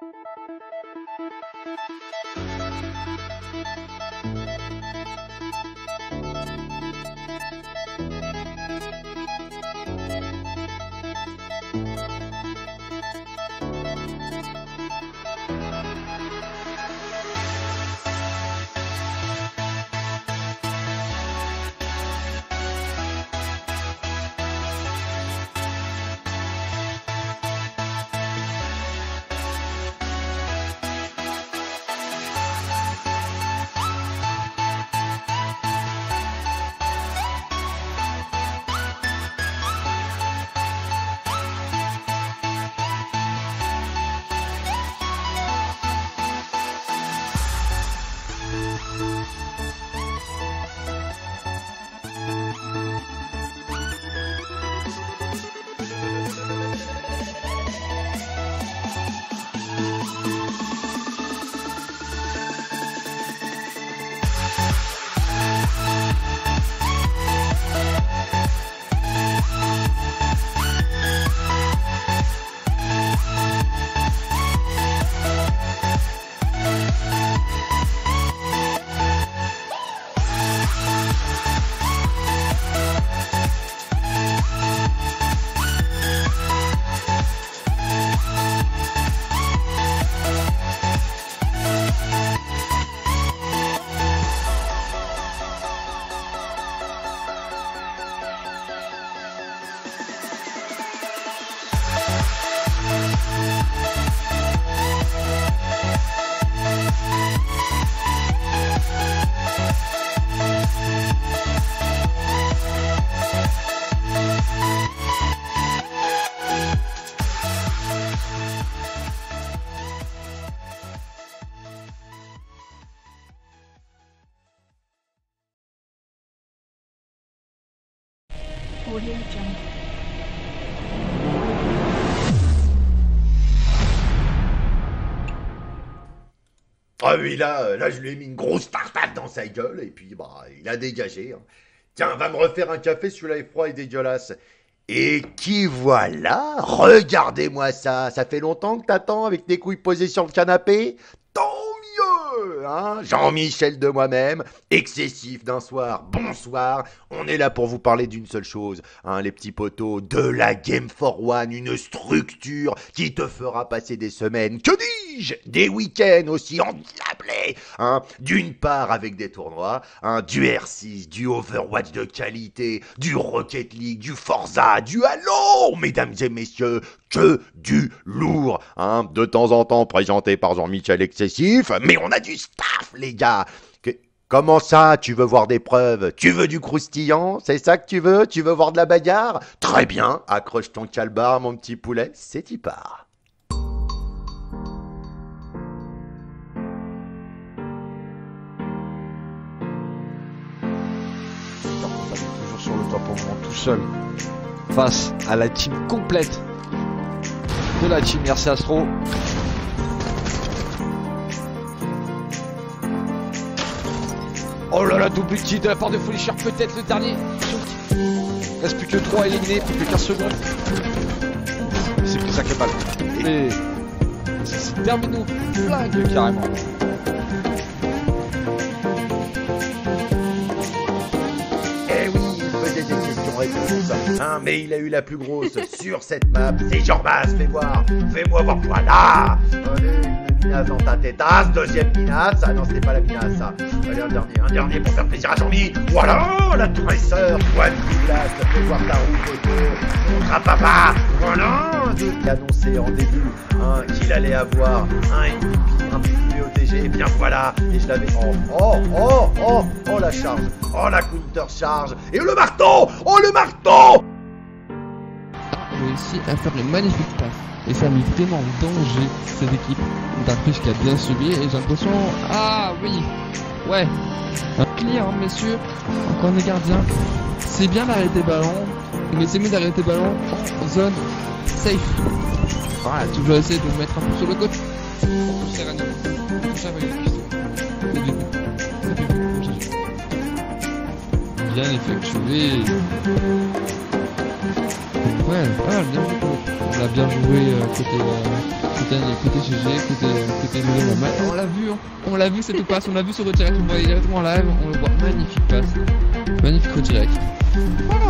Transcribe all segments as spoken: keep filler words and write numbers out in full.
Audio Jungle. Ah oui, là, là, je lui ai mis une grosse tartade dans sa gueule, et puis, bah, il a dégagé. Hein. Tiens, va me refaire un café, celui-là est froid et dégueulasse. Et qui voilà? Regardez-moi ça. Ça fait longtemps que t'attends avec tes couilles posées sur le canapé? Tant mieux, hein? Jean-Michel de moi-même, excessif d'un soir, bonsoir. On est là pour vous parler d'une seule chose, hein, les petits potos, de la Game for One, une structure qui te fera passer des semaines, que dis-je, des week-ends aussi endiablés, hein, d'une part avec des tournois, hein, du R six, du Overwatch de qualité, du Rocket League, du Forza, du Halo, mesdames et messieurs, que du lourd, hein, de temps en temps présenté par Jean-Michel excessif, mais on a du staff, les gars. Que... Comment ça, tu veux voir des preuves? Tu veux du croustillant? C'est ça que tu veux? Tu veux voir de la bagarre? Très bien, accroche ton calbar, mon petit poulet, c'est y part. Toujours sur le toit pour moi, tout seul, face à la team complète de la team R C Astro. Oh là là, double ulti de la part de Folichère, peut-être le dernier. Reste plus que trois éliminés, plus que quinze secondes. C'est plus ça que mal. Mais c'est terminé, flingue carrément. Eh oui, il faisait des questions-réponses, hein, mais il a eu la plus grosse sur cette map. C'est Jean-Bas, fais voir, fais-moi voir, voilà. Allez, une minace dans ta tétasse, deuxième minace. Ah non, c'est pas la minace, ça. Allez, un dernier, un dernier pour faire plaisir à Jean-Mi. Voilà, la tresseur, toi de glace, fais voir ta roue photo, montre à papa. Voilà, qui annonçait en début hein, qu'il allait avoir un M V P, un P O T G, et bien voilà, et je l'avais, oh, oh, oh, oh, oh, la charge, oh, la counter charge, et le marteau, oh, le marteau. Réussi à faire une magnifique passe et ça a mis vraiment en danger cette équipe. Darkfish qui a bien subi et j'ai l'impression... Ah oui, ouais, un clear hein, messieurs, encore des gardiens. C'est bien d'arrêter ballon, mais c'est mieux d'arrêter ballon en zone safe. Voilà, toujours essayer de vous mettre un peu sur le côté pour pousser Rani, toucher avec le pistolet. Au début, au début, bien effectué. Ouais, pas mal, bien joué. On a bien joué euh, côté, euh, côté, côté G G, côté, côté Lyon. On l'a vu, hein. On l'a vu cette passe, on l'a vu sur le direct, on voit directement en live, on le voit. Magnifique passe. Magnifique au direct. Voilà.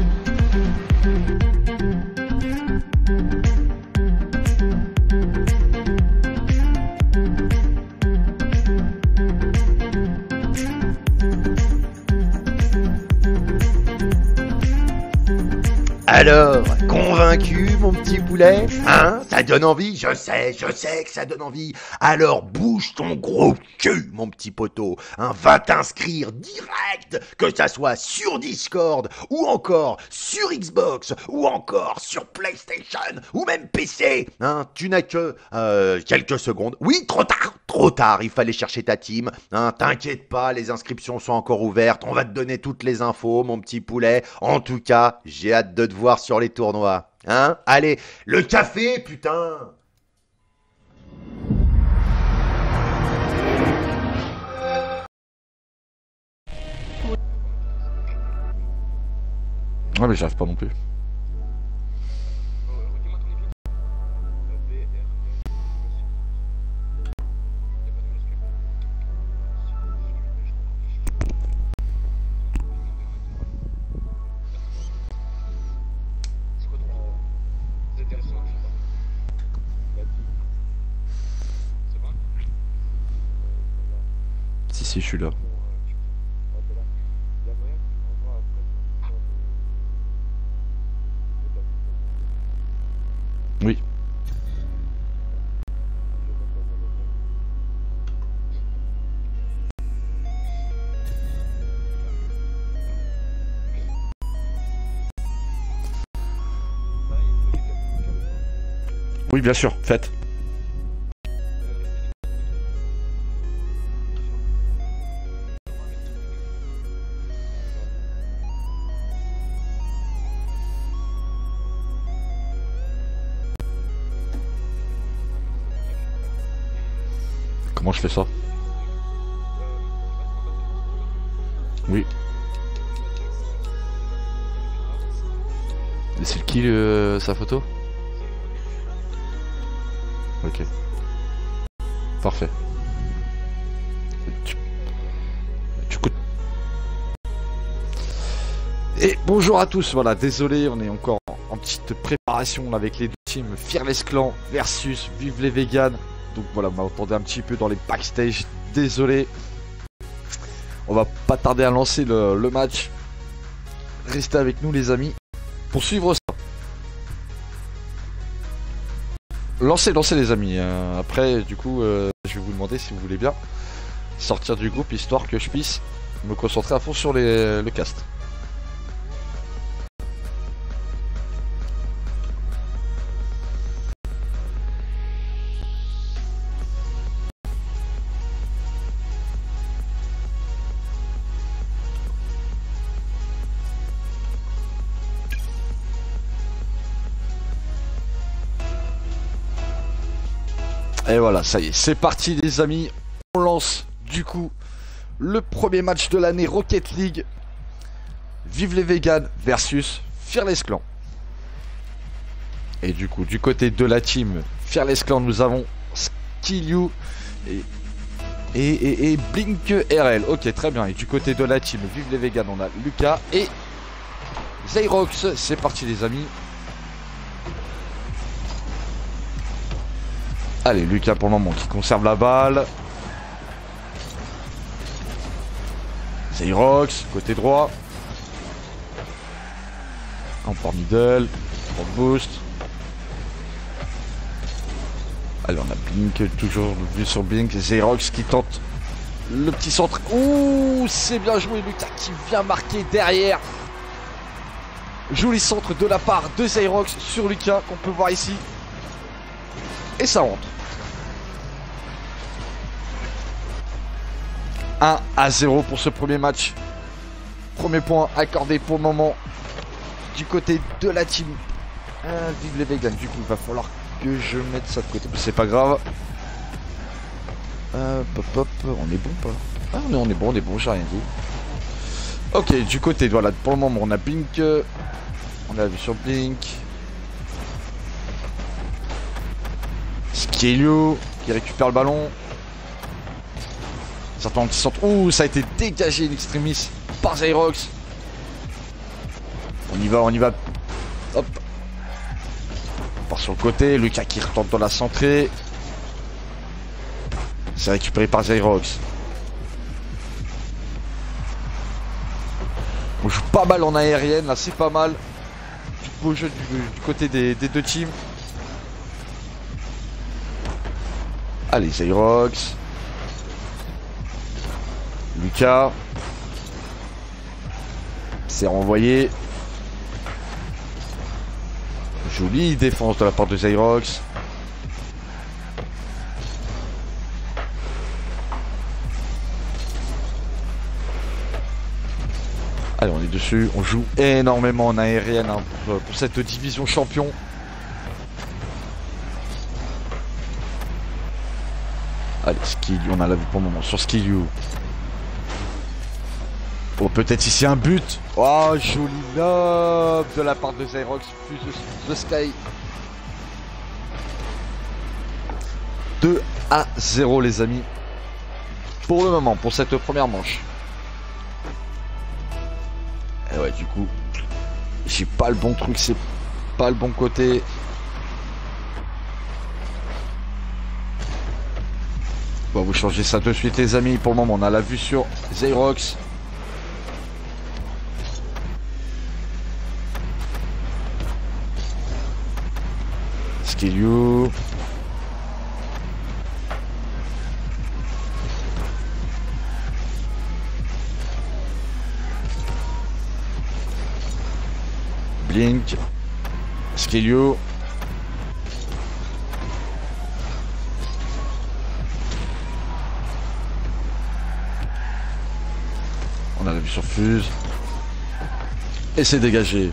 Alors, convaincu, mon petit poulet? Hein? Ça donne envie? Je sais, je sais que ça donne envie. Alors bouge ton gros cul, mon petit poteau. Hein, va t'inscrire direct, que ça soit sur Discord, ou encore sur Xbox, ou encore sur PlayStation, ou même P C. Hein, tu n'as que euh, quelques secondes. Oui, trop tard, trop tard, il fallait chercher ta team. Hein, t'inquiète pas, les inscriptions sont encore ouvertes. On va te donner toutes les infos, mon petit poulet. En tout cas, j'ai hâte de te voir sur les tournois. Hein? Allez, le café, putain! Ouais, mais j'arrive pas non plus. Si, si, je suis là. Oui. Oui, bien sûr, faites. Comment je fais ça? Oui. Et c'est qui le, sa photo? Ok. Parfait. Tu... Tu coûtes. Et bonjour à tous, voilà, désolé, on est encore en petite préparation avec les deux teams Fearless Clan versus Vive les Vegans. Donc voilà, vous m'entendez un petit peu dans les backstage, désolé. On va pas tarder à lancer le, le match. Restez avec nous les amis pour suivre ça. Lancez, lancez les amis. Euh, après, du coup, euh, je vais vous demander si vous voulez bien sortir du groupe histoire que je puisse me concentrer à fond sur les, le cast. Et voilà, ça y est, c'est parti les amis. On lance du coup le premier match de l'année Rocket League. Vive les Vegans versus Fearless Clan. Et du coup, du côté de la team Fearless Clan, nous avons Skillyu et, et, et, et Blink R L. Ok, très bien. Et du côté de la team Vive les Vegans, on a Lucas et Zyrox. C'est parti les amis. Allez, Lucas pour le moment qui conserve la balle. Zyrox, côté droit. Encore middle. Pour boost. Allez, on a Blink, toujours vu sur Blink. Zyrox qui tente le petit centre. Ouh, c'est bien joué, Lucas qui vient marquer derrière. Joli centre de la part de Zyrox sur Lucas qu'on peut voir ici. Et ça rentre. un à zéro pour ce premier match. Premier point accordé pour le moment du côté de la team. Euh, vive les Vegans. Du coup, il va falloir que je mette ça de côté. C'est pas grave. Euh, pop, pop. On est bon pas? Ah, on est, on est bon, on est bon, j'ai rien dit. Ok, du côté, voilà, pour le moment, on a Blink. On a vu sur Blink. Skilio qui récupère le ballon. Certains qui centre. Ouh, ça a été dégagé in extremis par Zyrox. On y va, on y va. Hop. On part sur le côté. Lucas qui retente dans la centrée. C'est récupéré par Zyrox. On joue pas mal en aérienne, là c'est pas mal. Du beau jeu du, du côté des, des deux teams. Allez, Zyrox. Lucas. C'est renvoyé. Jolie défense de la part de Zyrox. Allez, on est dessus. On joue énormément en aérienne hein, pour, pour cette division champion. Allez, Skillu, on a la vue pour le moment sur Skillu. Oh, peut-être ici un but. Oh, joli lob de la part de Zyrox. Plus de, de Sky. deux à zéro, les amis. Pour le moment, pour cette première manche. Et ouais, du coup, j'ai pas le bon truc, c'est pas le bon côté. On va vous changer ça de suite, les amis. Pour le moment, on a la vue sur Zyrox. Skillu. Blink. Skillu. On a la vue sur Fuse. Et c'est dégagé.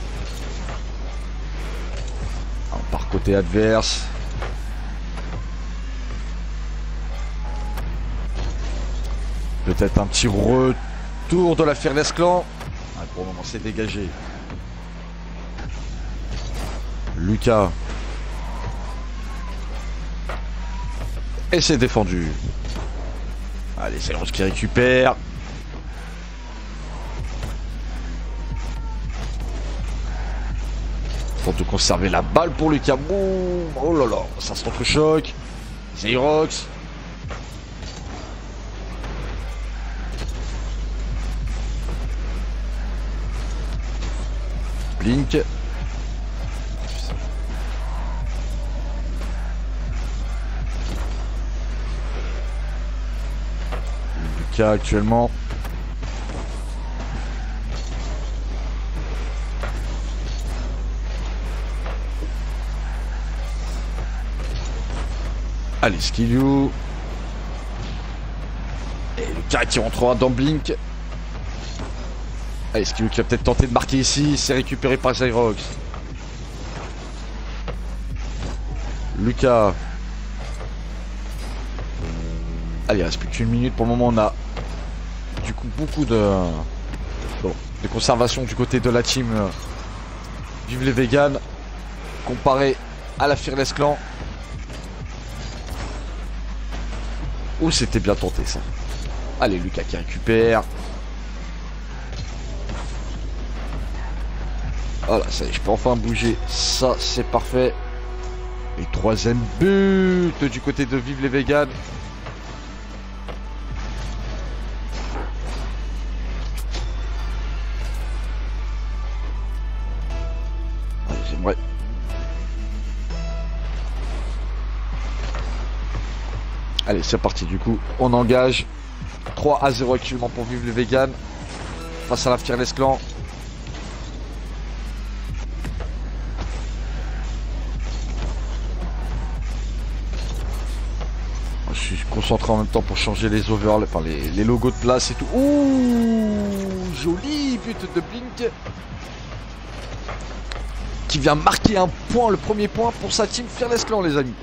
On part côté adverse. Peut-être un petit retour de la Fearless Clan. Ah, pour le moment c'est dégagé. Lucas. Et c'est défendu. Allez, c'est Zyrox qui récupère. Pour de conserver la balle pour Lucas. Boum. Oh là là, ça se contre-choc. Zyrox. Blink. Lucas actuellement. Allez, Skillu. Et Lucas qui rentrera dans Blink. Allez, Skillu qui va peut-être tenter de marquer ici. C'est récupéré par Zyrox. Lucas. Allez, il reste plus qu'une minute. Pour le moment, on a du coup beaucoup de, bon, de conservation du côté de la team euh, Vive les Véganes comparé à la Fearless Clan. Oh, c'était bien tenté ça. Allez, Lucas qui récupère. Voilà, ça y est, je peux enfin bouger. Ça, c'est parfait. Et troisième but du côté de Vive les Véganes. J'aimerais. Allez, c'est parti du coup, on engage. trois à zéro actuellement pour Vive les Véganes face à la Fearless Clan. Je suis concentré en même temps pour changer les overlays, enfin les, les logos de place et tout. Ouh, joli but de Blink qui vient marquer un point, le premier point pour sa team Fearless Clan, les amis.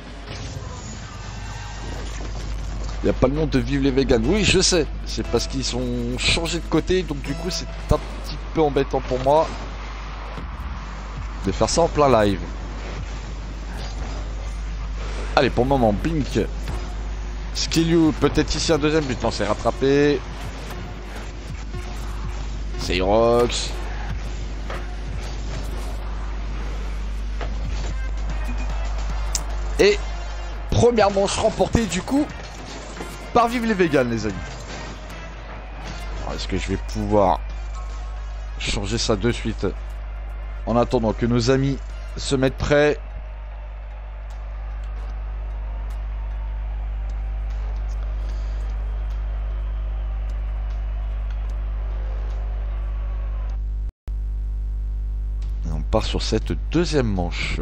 Il n'y a pas le nom de Vive les Véganes. Oui, je sais. C'est parce qu'ils sont changés de côté. Donc du coup, c'est un petit peu embêtant pour moi de faire ça en plein live. Allez, pour le moment, Blink. Skillu, peut-être ici un deuxième but. Non, c'est rattrapé. C'est Irox. Et première manche remportée du coup par Vive les Vegans, les amis. Est-ce que je vais pouvoir changer ça de suite en attendant que nos amis se mettent prêts? Et on part sur cette deuxième manche.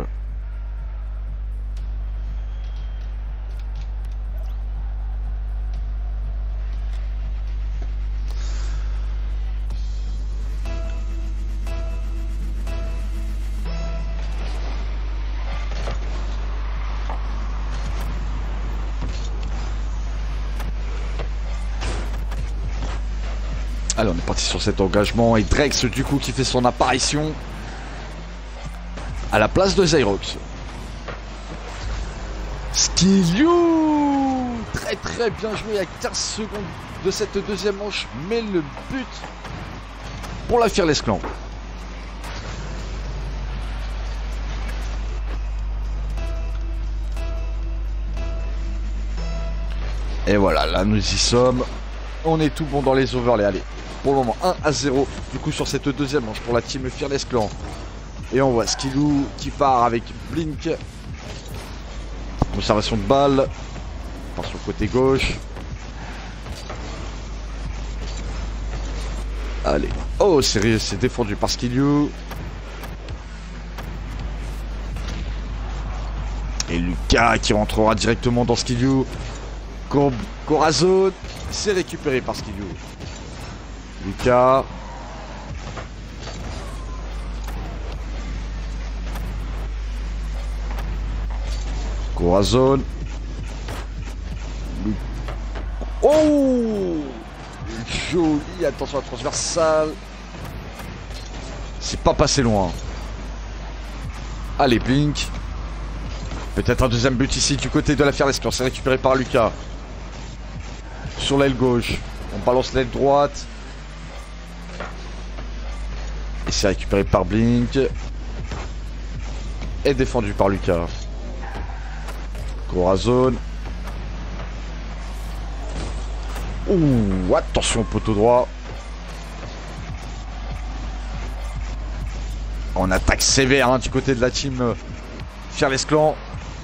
Allez, on est parti sur cet engagement et Drex du coup qui fait son apparition à la place de Zyrox. Skillu, très très bien joué à quinze secondes de cette deuxième manche, mais le but pour la Fearless Clan. Et voilà, là nous y sommes. On est tout bon dans les overlays. Allez, pour le moment un à zéro du coup sur cette deuxième manche pour la team Fearless Clan. Et on voit Skillu qui part avec Blink. Conservation de balle. Par sur le côté gauche. Allez. Oh, c'est défendu par Skillu. Et Lucas qui rentrera directement dans Skillu. Corazon, c'est récupéré par Skillu. Lucas. Corazon. Oh, joli, attention à la transversale. C'est pas passé loin. Allez, Blink. Peut-être un deuxième but ici du côté de la Fearless Clan. C'est récupéré par Lucas. Sur l'aile gauche. On balance l'aile droite. Et c'est récupéré par Blink. Et défendu par Lucas. Corazon. Ouh, attention au poteau droit. On attaque sévère hein, du côté de la team euh, Fearless Clan.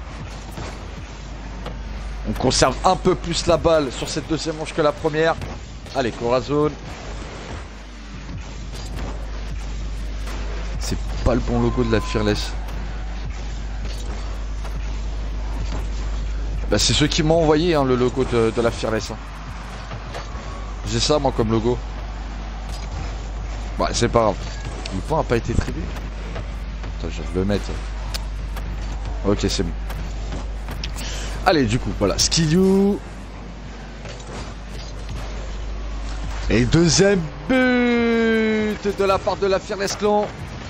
On conserve un peu plus la balle sur cette deuxième manche que la première. Allez, Corazon. C'est pas le bon logo de la Fearless. Bah, c'est ceux qui m'ont envoyé hein, le logo de, de la Fearless. Hein. J'ai ça moi comme logo. Ouais, c'est pas grave. Le point n'a pas été tribu. Attends, je vais le mettre. Ok, c'est bon. Allez, du coup, voilà. Skillu. Et deuxième but de la part de la Fearless Clan.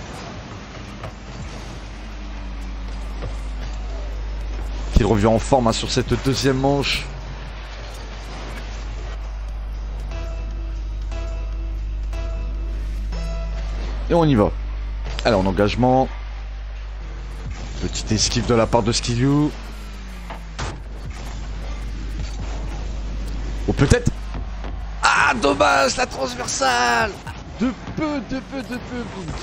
Qui revient en forme hein, sur cette deuxième manche. Et on y va. Allez, en engagement. Petite esquive de la part de Skillu. Ou peut-être... Ah, dommage, la transversale. De peu, de peu, de peu.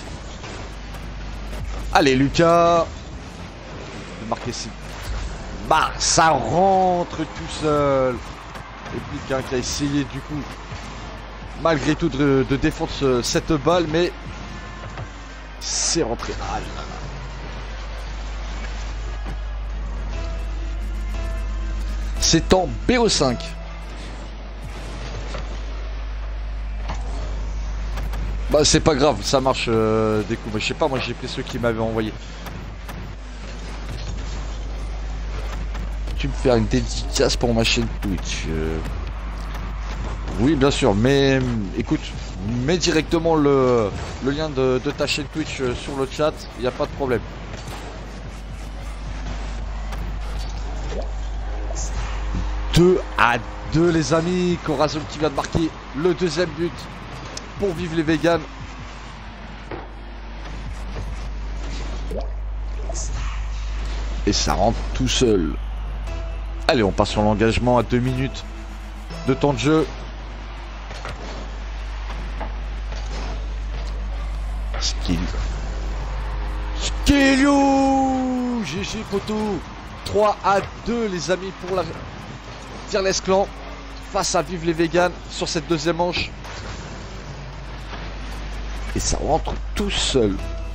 Allez, Lucas. Marquer ici. Bah, ça rentre tout seul. Et puis quelqu'un qui a essayé du coup, malgré tout, de, de défendre ce, cette balle, mais c'est rentré. Ah là là. C'est en B O cinq. Bah c'est pas grave, ça marche euh, des coups. Mais je sais pas, moi j'ai pris ceux qui m'avaient envoyé. Tu me fais une dédicace pour ma chaîne Twitch euh... Oui bien sûr, mais écoute, mets directement le, le lien de, de ta chaîne Twitch sur le chat, il n'y a pas de problème. deux à deux les amis. Corazon qui vient de marquer le deuxième but pour vivre les véganes. Et ça rentre tout seul. Allez, on passe sur l'engagement à deux minutes de temps de jeu. Skill. Skillou G G poteau. trois à deux les amis pour la Fearless Clan face à Vive les Véganes sur cette deuxième manche. Et ça rentre tout seul.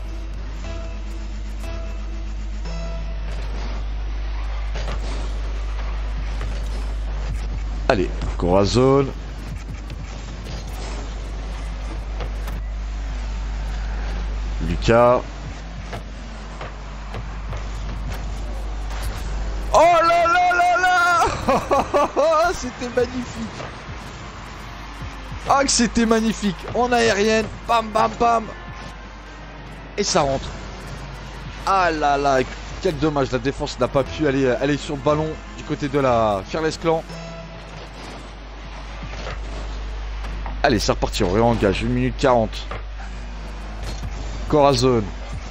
Allez, Corazon. Lucas. Oh là là là là. C'était magnifique. Ah que c'était magnifique. En aérienne. Bam bam bam. Et ça rentre. Ah là là. Quel dommage. La défense n'a pas pu aller, aller sur le ballon du côté de la Fearless Clan. Allez, c'est reparti, on réengage, une minute quarante. Corazon.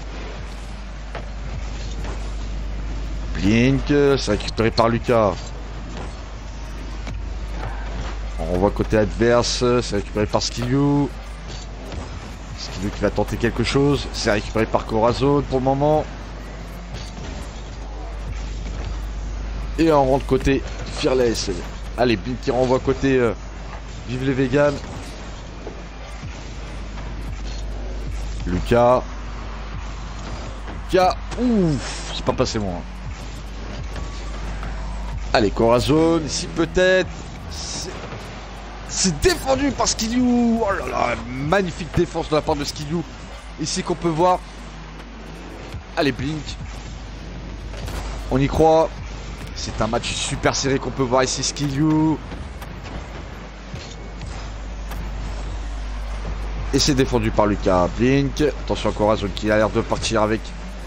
Blink, c'est récupéré par Lucas. On revoit côté adverse, c'est récupéré par Skillou. Skillou qui va tenter quelque chose, c'est récupéré par Corazon pour le moment. Et on rentre côté Fearless. Allez, Blink qui renvoie côté euh, Vive les Véganes. Lucas. Lucas. Ouf, c'est pas passé moi. Allez, Corazon, ici peut-être. C'est défendu par Skillou. Oh là là, magnifique défense de la part de Skillou. Ici qu'on peut voir. Allez, Blink. On y croit. C'est un match super serré qu'on peut voir ici, Skillou. Et c'est défendu par Lucas. Blink. Attention à Corazon qui a l'air de partir avec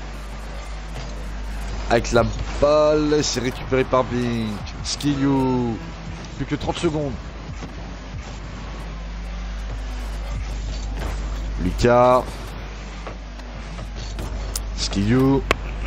Avec la balle. C'est récupéré par Blink. Skillou. Plus que trente secondes. Lucas. Skillou.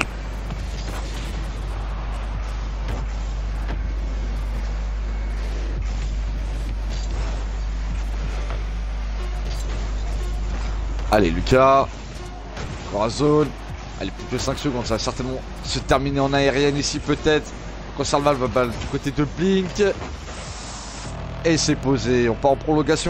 Allez, Lucas. Corazon. Allez, plus que cinq secondes. Ça va certainement se terminer en aérienne ici, peut-être. Conserve va balle du côté de Blink. Et c'est posé. On part en prolongation.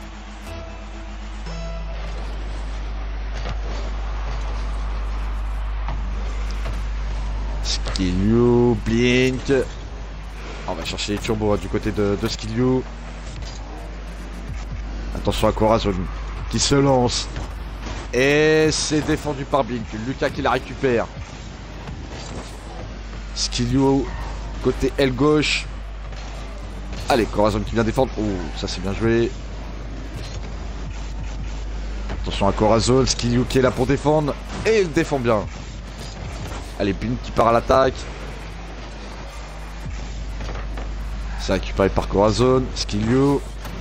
Skillou. Blink. On va chercher les turbos hein, du côté de, de Skillou. Attention à Corazon qui se lance. Et c'est défendu par Blink. Lucas qui la récupère. Skillou côté aile gauche. Allez, Corazon qui vient défendre. Oh, ça c'est bien joué. Attention à Corazon. Skillou qui est là pour défendre. Et il défend bien. Allez, Blink qui part à l'attaque. C'est récupéré par Corazon. Skillou.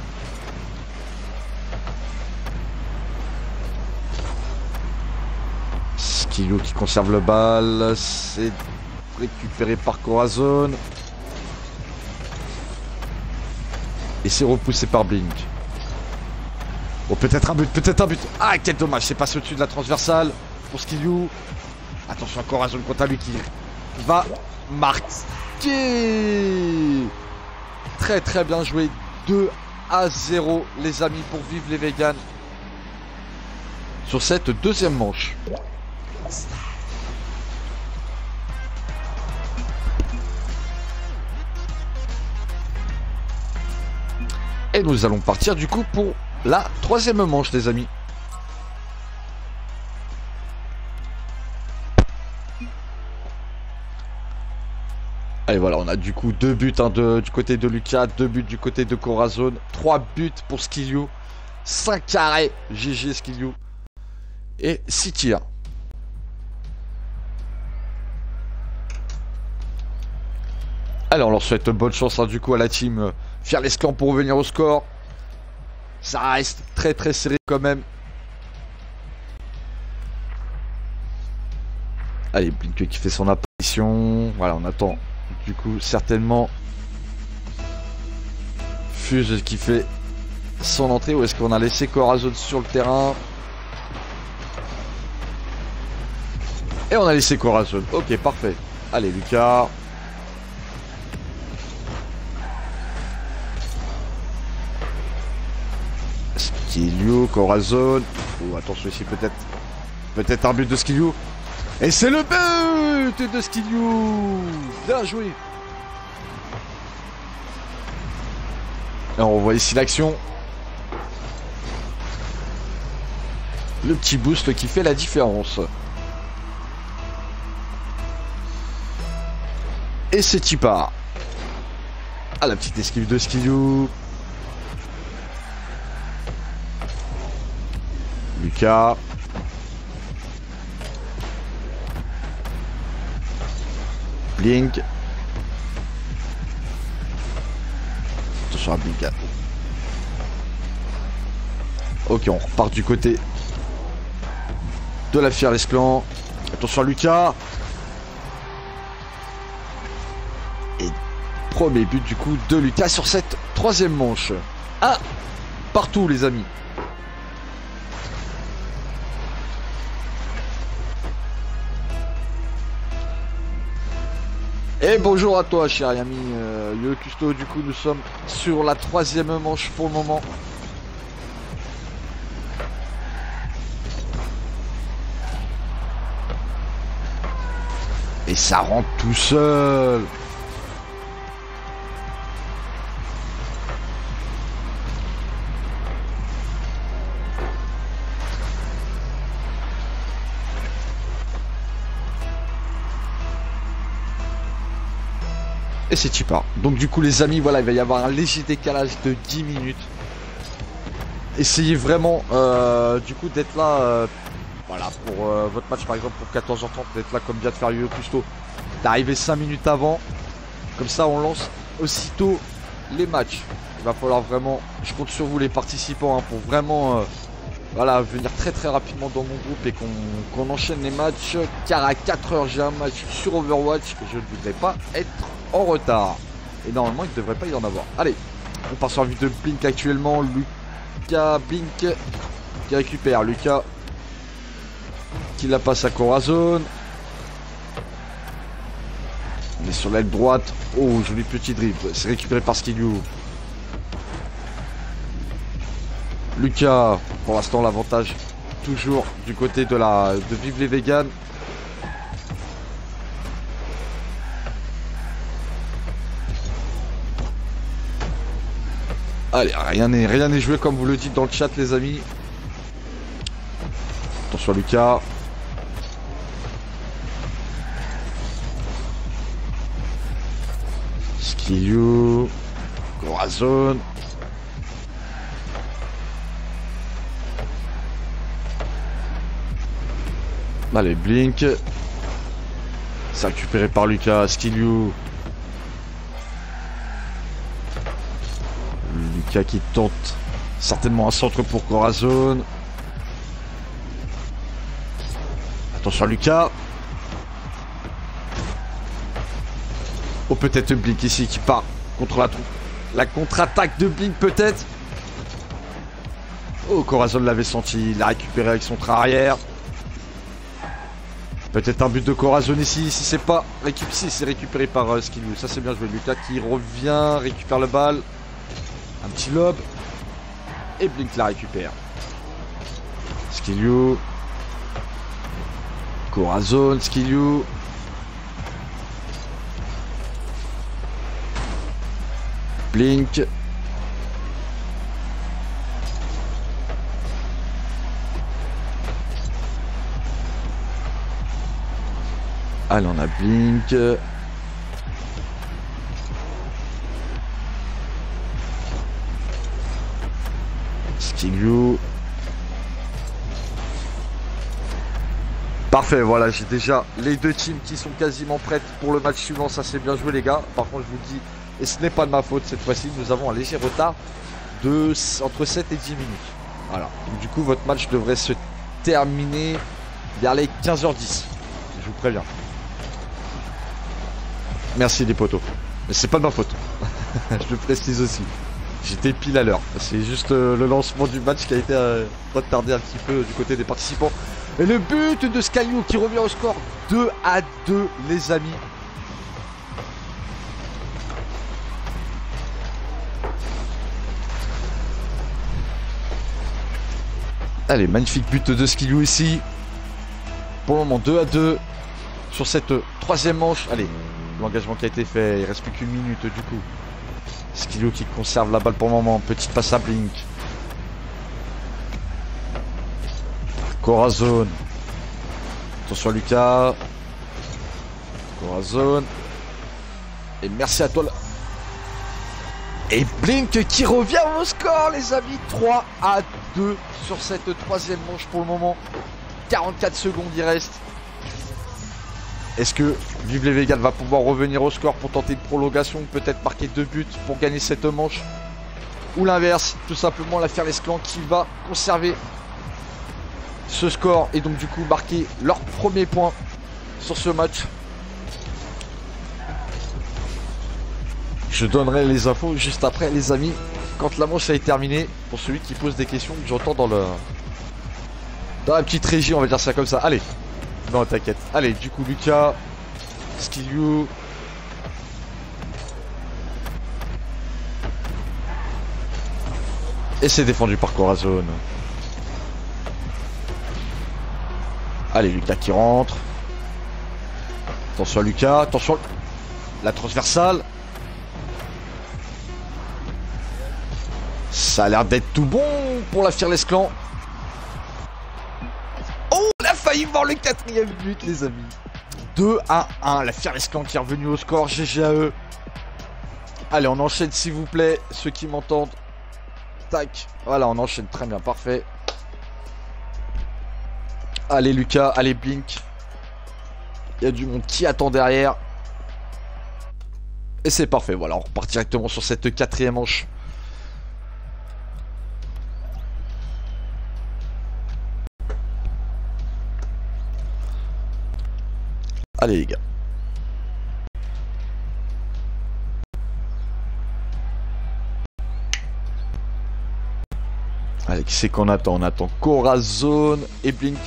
Skillou qui conserve le bal. C'est récupéré par Corazon. Et c'est repoussé par Blink. Oh, peut-être un but, peut-être un but. Ah, quel dommage, c'est passé au-dessus de la transversale pour Skillou. Attention à Corazon contre lui qui va marquer. Très très bien joué. deux à zéro les amis pour vivre les véganes sur cette deuxième manche. Et nous allons partir du coup pour la troisième manche les amis. Allez voilà, on a du coup deux buts hein, de, du côté de Lucas, deux buts du côté de Corazon, trois buts pour Skillou, cinq arrêts, G G Skillou, et six tirs. Allez, on leur souhaite bonne chance hein, du coup à la team euh, Fier l'Esclan pour revenir au score. Ça reste très très serré quand même. Allez, Blink qui fait son apparition. Voilà, on attend du coup certainement Fuse qui fait son entrée. Ou est-ce qu'on a laissé Corazon sur le terrain? Et on a laissé Corazon. Ok, parfait. Allez, Lucas. Skiliou, Corazon. Oh, attention ici, peut-être. Peut-être un but de Skiliou. Et c'est le but de Skiliou. Bien joué. Et on voit ici l'action. Le petit boost qui fait la différence. Et c'est Tipa. Ah, la petite esquive de Skiliou. Lucas. Blink. Attention à Blink. Ok, on repart du côté de la Fier l'Esclan. Attention à Lucas. Et premier but du coup de Lucas sur cette troisième manche. Ah, partout les amis. Et bonjour à toi cher ami euh, Yo Custo, du coup nous sommes sur la troisième manche pour le moment. Et ça rentre tout seul. Et c'est Tipa. Donc du coup les amis, voilà, il va y avoir un léger décalage de dix minutes. Essayez vraiment euh, du coup d'être là euh, voilà, pour euh, votre match par exemple pour quatorze heures trente, d'être là comme vient de faire Yo Custo, d'arriver cinq minutes avant. Comme ça on lance aussitôt les matchs. Il va falloir vraiment, je compte sur vous les participants hein, pour vraiment euh, voilà, venir très très rapidement dans mon groupe et qu'on qu'on enchaîne les matchs. Car à quatre heures j'ai un match sur Overwatch et je ne voudrais pas être en retard. Et normalement il ne devrait pas y en avoir. Allez, on part sur la vue de Blink actuellement. Lucas Blink qui récupère. Lucas qui la passe à Corazon. On est sur l'aile droite. Oh, joli petit dribble. C'est récupéré par Skiliou. Lucas, pour l'instant l'avantage toujours du côté de la de Vive les Vegans. Allez, rien n'est rien n'est joué comme vous le dites dans le chat les amis. Attention à Lucas. Skiliou. Corazon. Allez, Blink. C'est récupéré par Lucas. Skiliou. Lucas qui tente certainement un centre pour Corazon. Attention à Lucas. Oh, peut-être Blink ici qui part contre la, la contre-attaque de Blink peut-être. Oh, Corazon l'avait senti. Il l'a récupéré avec son train arrière. Peut-être un but de Corazon ici, si c'est pas récupéré, si c'est récupéré par euh, Skiliou. Ça c'est bien joué. Lucas qui revient, récupère le balle. Un petit lob. Et Blink la récupère. Skiliou. Corazon, Skiliou. Blink. Allez, on a Blink. Skiliou. Parfait, voilà, j'ai déjà les deux teams qui sont quasiment prêtes pour le match suivant. Ça, c'est bien joué, les gars. Par contre, je vous dis, et ce n'est pas de ma faute cette fois-ci, nous avons un léger retard de entre sept et dix minutes. Voilà. Donc, du coup, votre match devrait se terminer vers les quinze heures dix. Je vous préviens. Merci les potos. Mais c'est pas de ma faute. Je le précise aussi. J'étais pile à l'heure. C'est juste euh, le lancement du match qui a été euh, retardé un petit peu du côté des participants. Et le but de Skyou qui revient au score deux à deux, les amis. Allez, magnifique but de Skyou ici. Pour le moment, deux à deux sur cette troisième manche. Allez, l'engagement qui a été fait, il reste plus qu'une minute du coup. Skyou qui conserve la balle pour le moment. Petite passe à Blink. Corazon. Attention Lucas. Corazon. Et merci à toi. Et Blink qui revient au score, les amis. trois à deux sur cette troisième manche pour le moment. quarante-quatre secondes il reste. Est-ce que Vive les Véganes va pouvoir revenir au score pour tenter une prolongation, peut-être marquer deux buts pour gagner cette manche? Ou l'inverse, tout simplement la Ferlesclan qui va conserver ce score et donc du coup marquer leur premier point sur ce match. Je donnerai les infos juste après, les amis, quand la manche est terminée, pour celui qui pose des questions que j'entends dans le dans la petite régie, on va dire ça comme ça. Allez, non t'inquiète. Allez, du coup Lucas, Skyou. Et c'est défendu par Corazon. Allez, Lucas qui rentre. Attention à Lucas, attention la transversale. Ça a l'air d'être tout bon pour la Ferlesclan. Oh, on a failli voir le quatrième but, les amis. deux à un, la Ferlesclan qui est revenue au score. G G à eux. Allez, on enchaîne s'il vous plaît, ceux qui m'entendent. Tac, voilà, on enchaîne, très bien, parfait. Allez Lucas, allez Blink. Il y a du monde qui attend derrière. Et c'est parfait, voilà, on repart directement sur cette quatrième manche. Allez les gars. Allez, qui c'est qu'on attend? On attend Corazon et Blink.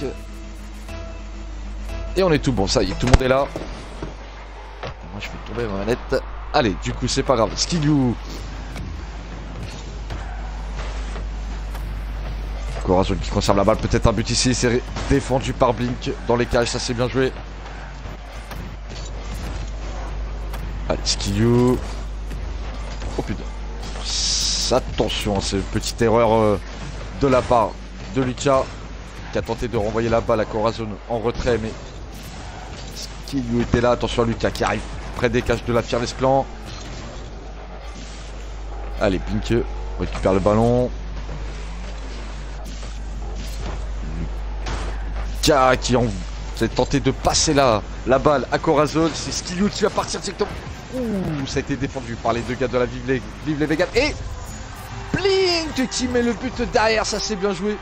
Et on est tout bon, ça y est, tout le monde est là. Moi je fais tomber ma manette. Allez, du coup c'est pas grave. Skyou. Corazon qui conserve la balle, peut-être un but ici. C'est défendu par Blink dans les cages, ça c'est bien joué. Allez, Skyou. Oh putain. Attention, c'est une petite erreur euh, de la part de Lucas qui a tenté de renvoyer la balle à Corazon en retrait, mais Skyou était là. Attention à Lucas qui arrive près des cages de la Ferlesclan. Allez, Blink récupère le ballon. Lucas qui en... s'est tenté de passer la, la balle à Corazon. C'est Skyou qui va partir directement. Ouh, ça a été défendu par les deux gars de la Vive les, Vive les Véganes. Et Blink qui met le but derrière, ça c'est bien joué.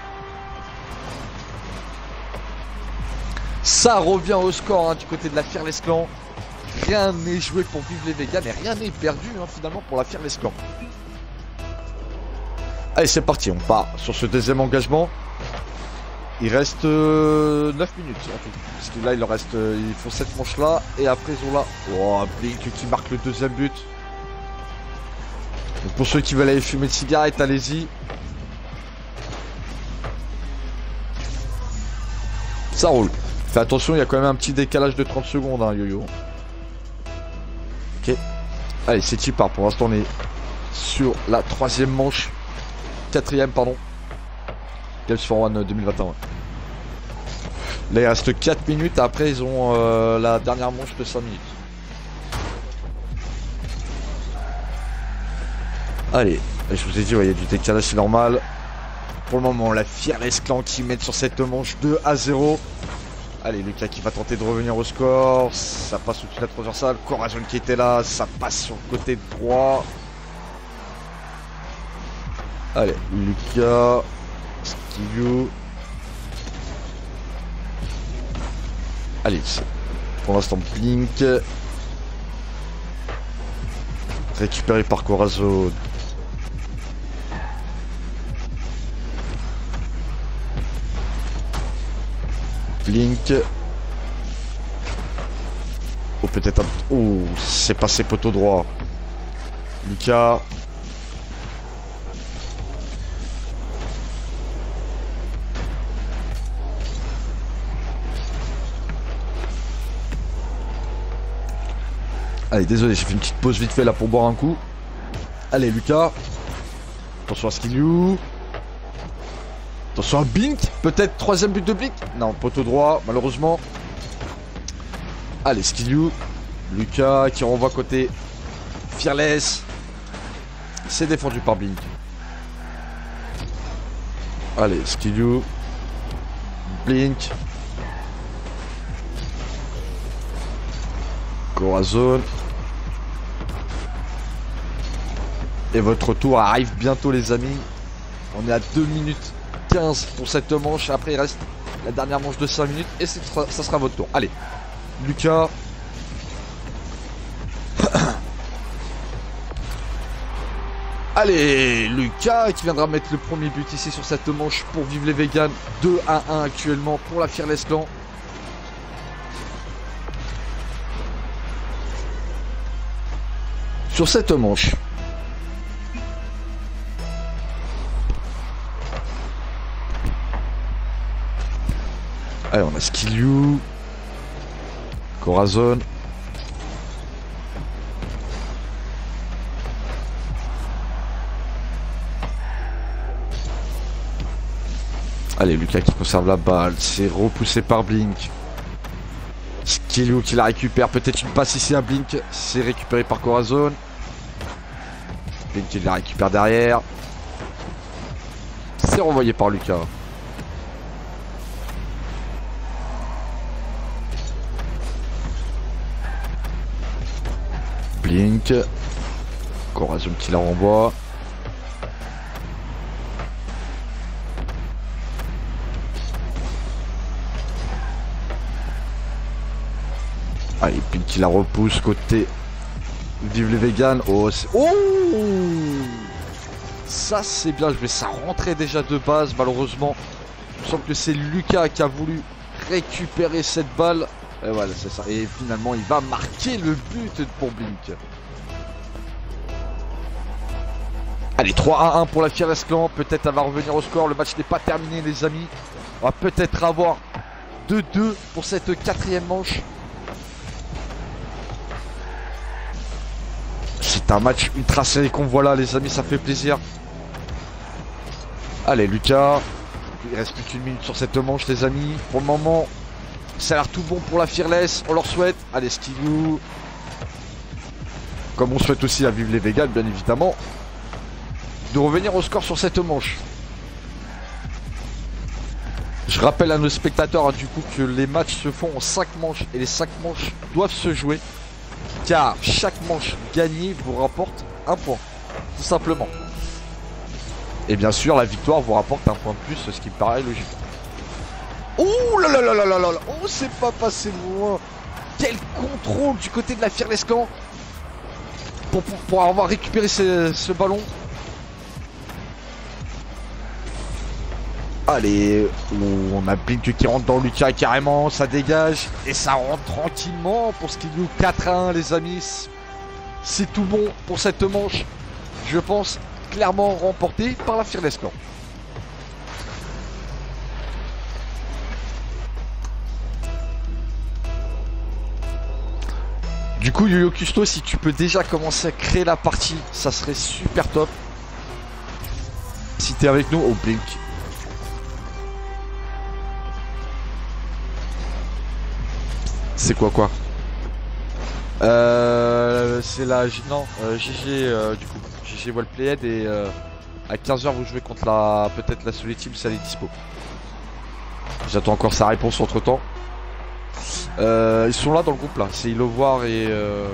Ça revient au score hein, du côté de la Ferlesclan. Rien n'est joué pour Vive les Véganes et rien n'est perdu hein, finalement pour la Ferlesclan. Allez, c'est parti, on part sur ce deuxième engagement. Il reste euh, neuf minutes en tout. Parce que là il leur reste, euh, ils font cette manche là et après ils ont là. Oh, Blink qui marque le deuxième but. Donc pour ceux qui veulent aller fumer de cigarette, allez-y. Ça roule. Fais attention, il y a quand même un petit décalage de trente secondes hein, yo-yo. Ok. Allez, c'est qui part. Pour l'instant on est sur la troisième manche. Quatrième pardon. Games for One deux mille vingt et un. Là il reste quatre minutes, après ils ont euh, la dernière manche de cinq minutes. Allez, je vous ai dit, il ouais, y a du décalage, c'est normal. Pour le moment, la Ferlesclan qui met sur cette manche deux à zéro. Allez, Lucas qui va tenter de revenir au score. Ça passe au-dessus de la transversale. Corazon qui était là. Ça passe sur le côté droit. Allez, Lucas. Skillou. Allez, pour l'instant, Blink. Récupéré par Corazon. Blink. Oh, peut-être un... Oh, c'est passé poteau droit. Lucas. Allez, désolé, j'ai fait une petite pause vite fait là pour boire un coup. Allez, Lucas. Attention à Skillou. Attention à Blink. Peut-être troisième but de Blink. Non, poteau droit, malheureusement. Allez, Skillou. Lucas qui renvoie côté Fearless. C'est défendu par Blink. Allez, Skillou. Blink. Corazon. Et votre tour arrive bientôt, les amis. On est à deux minutes quinze pour cette manche. Après, il reste la dernière manche de cinq minutes. Et ça sera votre tour. Allez, Lucas. Allez, Lucas qui viendra mettre le premier but ici sur cette manche pour Vive les Vegans. deux à un actuellement pour la Fearless Clan. Sur cette manche. Allez, on a Skillou. Corazon. Allez, Lucas qui conserve la balle. C'est repoussé par Blink. Skillou qui la récupère. Peut-être une passe ici à Blink. C'est récupéré par Corazon. Blink qui la récupère derrière. C'est renvoyé par Lucas. Blink. Corazon qui la renvoie. Allez, Blink qui la repousse côté Vive les Vegans. Oh, oh, ça c'est bien joué. Ça rentrait déjà de base. Malheureusement, il me semble que c'est Lucas qui a voulu récupérer cette balle. Et voilà, c'est ça. Et finalement, il va marquer le but pour Blink. Allez, trois à un pour la Fearless Clan. Peut-être elle va revenir au score. Le match n'est pas terminé, les amis. On va peut-être avoir deux deux pour cette quatrième manche. C'est un match ultra serré qu'on voit là, les amis, ça fait plaisir. Allez, Lucas. Il reste plus qu'une minute sur cette manche, les amis. Pour le moment, ça a l'air tout bon pour la Fearless. On leur souhaite. Allez, Skillou. Comme on souhaite aussi à Vive les Vegans, bien évidemment, de revenir au score sur cette manche. Je rappelle à nos spectateurs, hein, du coup, que les matchs se font en cinq manches. Et les cinq manches doivent se jouer. Car chaque manche gagnée vous rapporte un point, tout simplement. Et bien sûr, la victoire vous rapporte un point de plus, ce qui me paraît logique. Oh là là là là là là là. Oh, c'est pas passé loin. Quel contrôle du côté de la Fearless Clan pour, pour, pour avoir récupéré ce, ce ballon. Allez, on a Blink qui rentre dans Lucas carrément, ça dégage. Et ça rentre tranquillement pour ce qui nous quatre à un, les amis. C'est tout bon pour cette manche. Je pense clairement remportée par la Fearless Clan. Du coup, Yo-Yo Custo, si tu peux déjà commencer à créer la partie, ça serait super top. Si t'es avec nous, au Blink. C'est quoi quoi euh, C'est la... Non, euh, G G euh, du coup. G G Wallplayhead et euh, à quinze heures vous jouez contre la... peut-être la Solid Team si elle est dispo. J'attends encore sa réponse entre temps. Euh, ils sont là dans le groupe là, c'est Ilovoir et... Euh...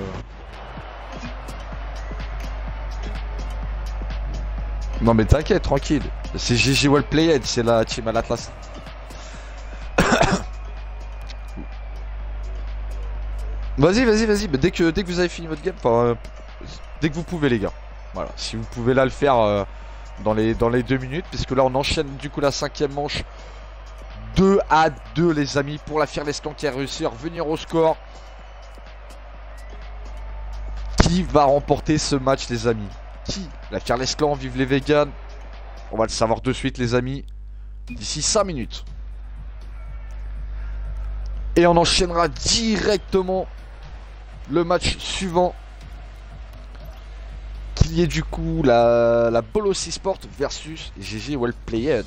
Non mais t'inquiète, tranquille. C'est G G Well Played, c'est la team à l'Atlas. Vas-y, vas-y, vas-y, dès que, dès que vous avez fini votre game, enfin, euh, dès que vous pouvez les gars. Voilà, si vous pouvez là le faire euh, dans, les, dans les deux minutes, puisque là on enchaîne du coup la cinquième manche. deux à deux les amis pour la Fearless Clan qui a réussi à revenir au score. Qui va remporter ce match les amis? Qui? La Fearless Clan, vive les vegans. On va le savoir de suite les amis. D'ici cinq minutes. Et on enchaînera directement le match suivant. Qui est du coup la, la Bolos Esport versus G G Well Played.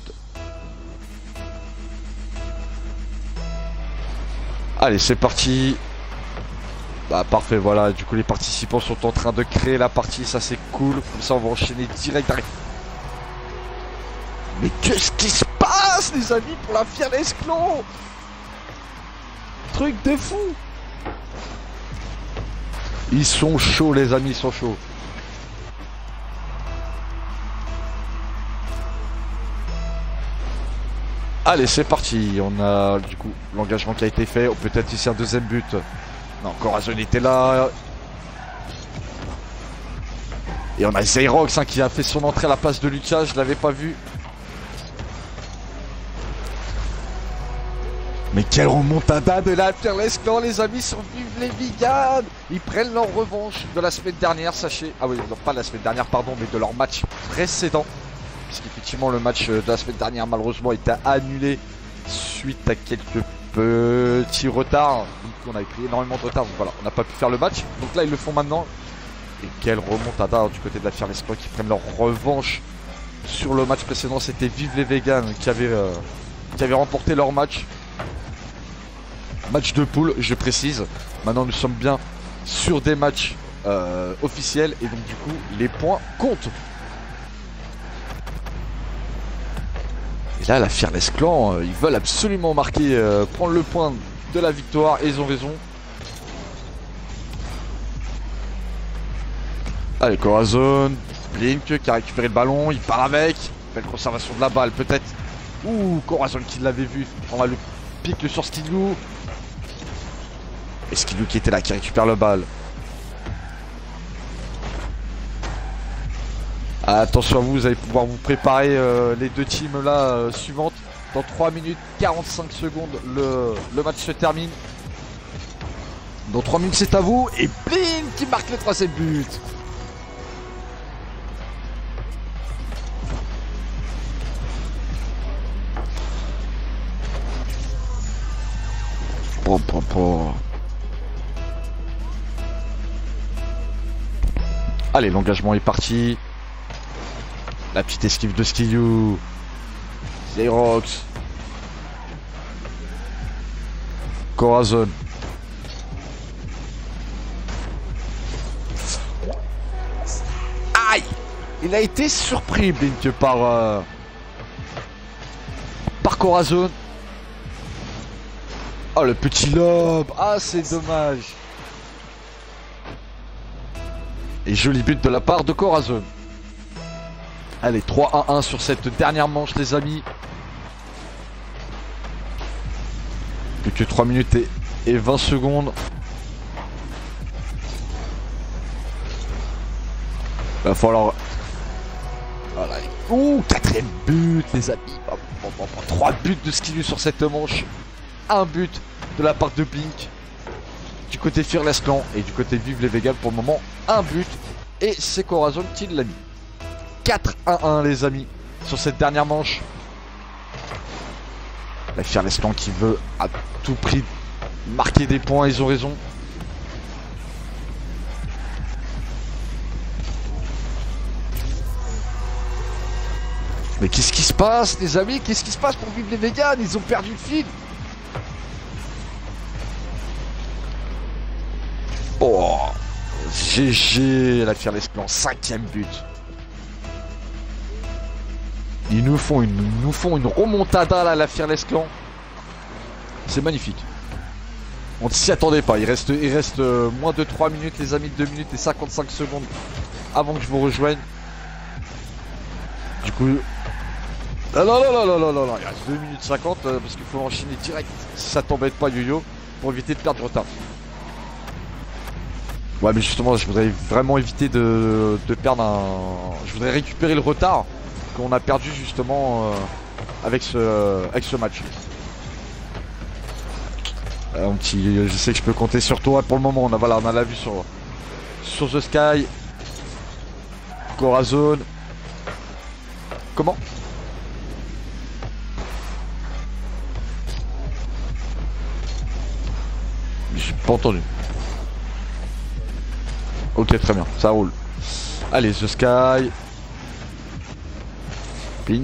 Allez, c'est parti. Bah parfait, voilà, du coup les participants sont en train de créer la partie, ça c'est cool. Comme ça on va enchaîner direct. Mais qu'est-ce qui se passe les amis pour la Fearless Clan? Truc de fou. Ils sont chauds les amis, ils sont chauds. Allez, c'est parti. On a du coup l'engagement qui a été fait. On peut peut-être ici un deuxième but. Non, Corazon était là. Et on a Zayrox hein, qui a fait son entrée à la place de Lucas. Je l'avais pas vu. Mais quelle remontada de la Fearless Clan, les amis, survivent les vegans. Ils prennent leur revanche de la semaine dernière, sachez. Ah oui, non, pas la semaine dernière, pardon, mais de leur match précédent. Puisqu'effectivement, le match de la semaine dernière, malheureusement, était annulé suite à quelques petits retards. Donc, on avait pris énormément de retard. Donc voilà, on n'a pas pu faire le match. Donc là, ils le font maintenant. Et quelle remontada hein, du côté de la Fearless Clan qui prennent leur revanche sur le match précédent. C'était Vive les Vegans qui avait, euh, qui avait remporté leur match. Match de poule, je précise. Maintenant, nous sommes bien sur des matchs euh, officiels. Et donc, du coup, les points comptent. Et là, la Fearless Clan, euh, ils veulent absolument marquer, euh, prendre le point de la victoire. Et ils ont raison. Allez, Corazon. Blink qui a récupéré le ballon. Il part avec. Belle conservation de la balle, peut-être. Ouh, Corazon qui l'avait vu. On va le pique sur Skidoo. Et Skidoo qui était là, qui récupère le balle. Attention à vous, vous allez pouvoir vous préparer euh, les deux teams là euh, suivantes. Dans trois minutes quarante-cinq secondes, le, le match se termine. Dans trois minutes, c'est à vous. Et Blink qui marque le troisième but. Bon, bon, bon. Allez, l'engagement est parti. La petite esquive de Skidoo. Zayrox. Corazon. Aïe! Il a été surpris, Blink, par... Euh, par Corazon. Oh, le petit lob. Ah, c'est dommage. Et joli but de la part de Corazon. Allez, trois à un sur cette dernière manche, les amis. Plus que trois minutes et, et vingt secondes. Il va falloir... Voilà. Ouh, quatrième but, les amis. Trois buts de Skidoo sur cette manche. Un but de la part de Blink. Du côté Fearless Clan et du côté Vive les Vegans pour le moment, un but. Et c'est Corazon qui l'a mis. quatre à un les amis sur cette dernière manche. La Fearless Clan qui veut à tout prix marquer des points, ils ont raison. Mais qu'est-ce qui se passe les amis? Qu'est-ce qui se passe pour Vive les Vegans? Ils ont perdu le fil. Oh, G G la Fearless Clan, cinquième but. Ils nous font une, nous font une remontada là, la Fearless Clan. C'est magnifique. On ne s'y attendait pas. Il reste, il reste euh, moins de trois minutes, les amis, deux minutes et cinquante-cinq secondes avant que je vous rejoigne. Du coup... Ah non, non, non, non, non, non, non, il reste deux minutes cinquante euh, parce qu'il faut enchaîner direct si ça t'embête pas, Yo-Yo, pour éviter de perdre du retard. Ouais, mais justement, je voudrais vraiment éviter de, de perdre un... Je voudrais récupérer le retard qu'on a perdu justement euh, avec, ce, avec ce match. Euh, un petit, je sais que je peux compter sur toi pour le moment. On a, voilà, on a la vue sur, sur The Sky. Corazon. Comment? J'ai pas entendu. Ok, très bien, ça roule. Allez, The Sky. Pink.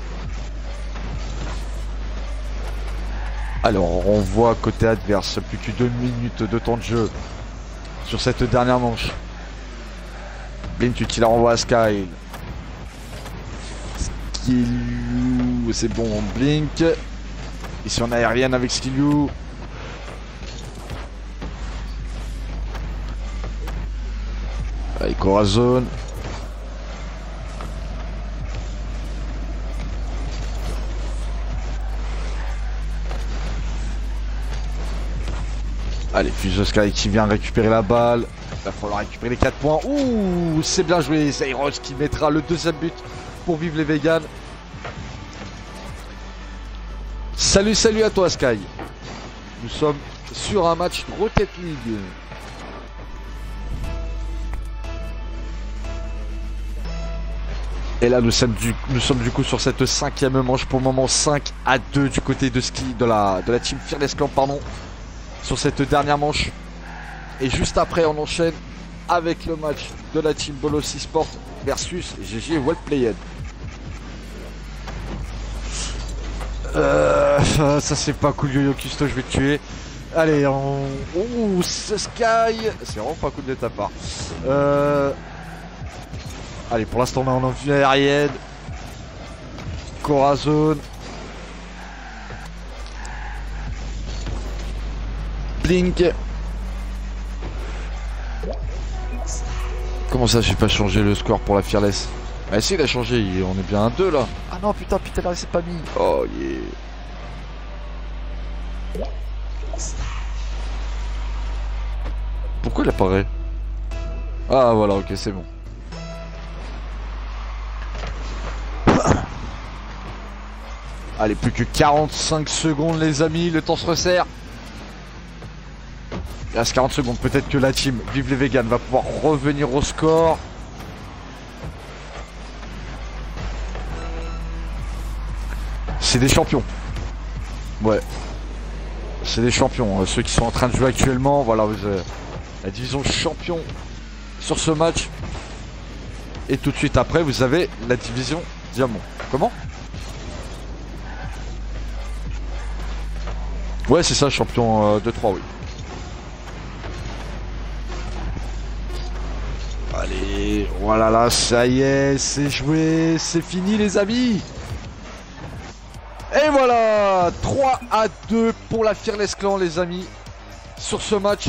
Alors, on voit côté adverse, plus que deux minutes de temps de jeu sur cette dernière manche. Blink qui la renvoie à Sky. Skillou, c'est bon, Blink. Ici en aérienne avec Skillou. Allez, Corazon. Allez, puis The Sky qui vient récupérer la balle. Il va falloir récupérer les quatre points. Ouh, c'est bien joué. Zairos qui mettra le deuxième but pour vivre les vegans. Salut, salut à toi, Sky. Nous sommes sur un match Rocket League. Et là, nous sommes, du, nous sommes du coup sur cette cinquième manche. Pour le moment, cinq à deux du côté de ski de la, de la team Fearless Clan, pardon. Sur cette dernière manche. Et juste après, on enchaîne avec le match de la team Bolos Esport versus G G Well Played. Euh, ça c'est pas cool, Yo-Yo Custo, je vais te tuer. Allez, on... Ouh, ce Sky. C'est vraiment pas cool de ta part. Euh... Allez, pour l'instant, on est en vue aérienne. Corazon. Blink. Comment ça, j'ai pas changé le score pour la Fearless? Ah si, il a changé, on est bien à deux là. Ah non, putain, putain, là, c'est pas mis. Oh yeah. Pourquoi il apparaît? Ah voilà, ok, c'est bon. Allez, plus que quarante-cinq secondes, les amis, le temps se resserre. Il reste quarante secondes, peut-être que la team Vive les Vegans va pouvoir revenir au score. C'est des champions. Ouais. C'est des champions. Euh, ceux qui sont en train de jouer actuellement, voilà, vous avez la division champion sur ce match. Et tout de suite après, vous avez la division diamant. Comment? Ouais, c'est ça, champion euh, deux trois, oui. Allez, voilà, là, ça y est, c'est joué, c'est fini, les amis. Et voilà, trois à deux pour la Fearless Clan, les amis, sur ce match.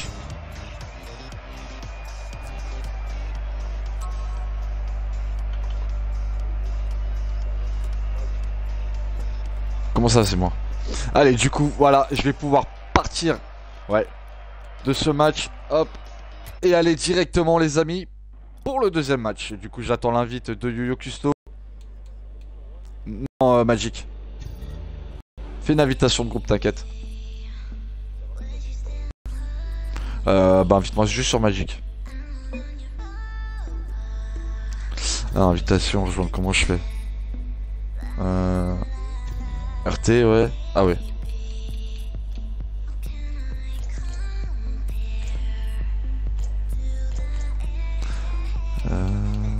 Comment ça, c'est moi? Allez, du coup, voilà, je vais pouvoir partir, ouais, de ce match, hop, et aller directement, les amis, pour le deuxième match. Du coup, j'attends l'invite de Yo-Yo Custo. Non, euh, Magic. Fais une invitation de groupe, t'inquiète. Euh, bah, invite-moi juste sur Magic. Ah, invitation, rejoindre, comment je fais? Euh... R T, ouais. Ah ouais. Euh...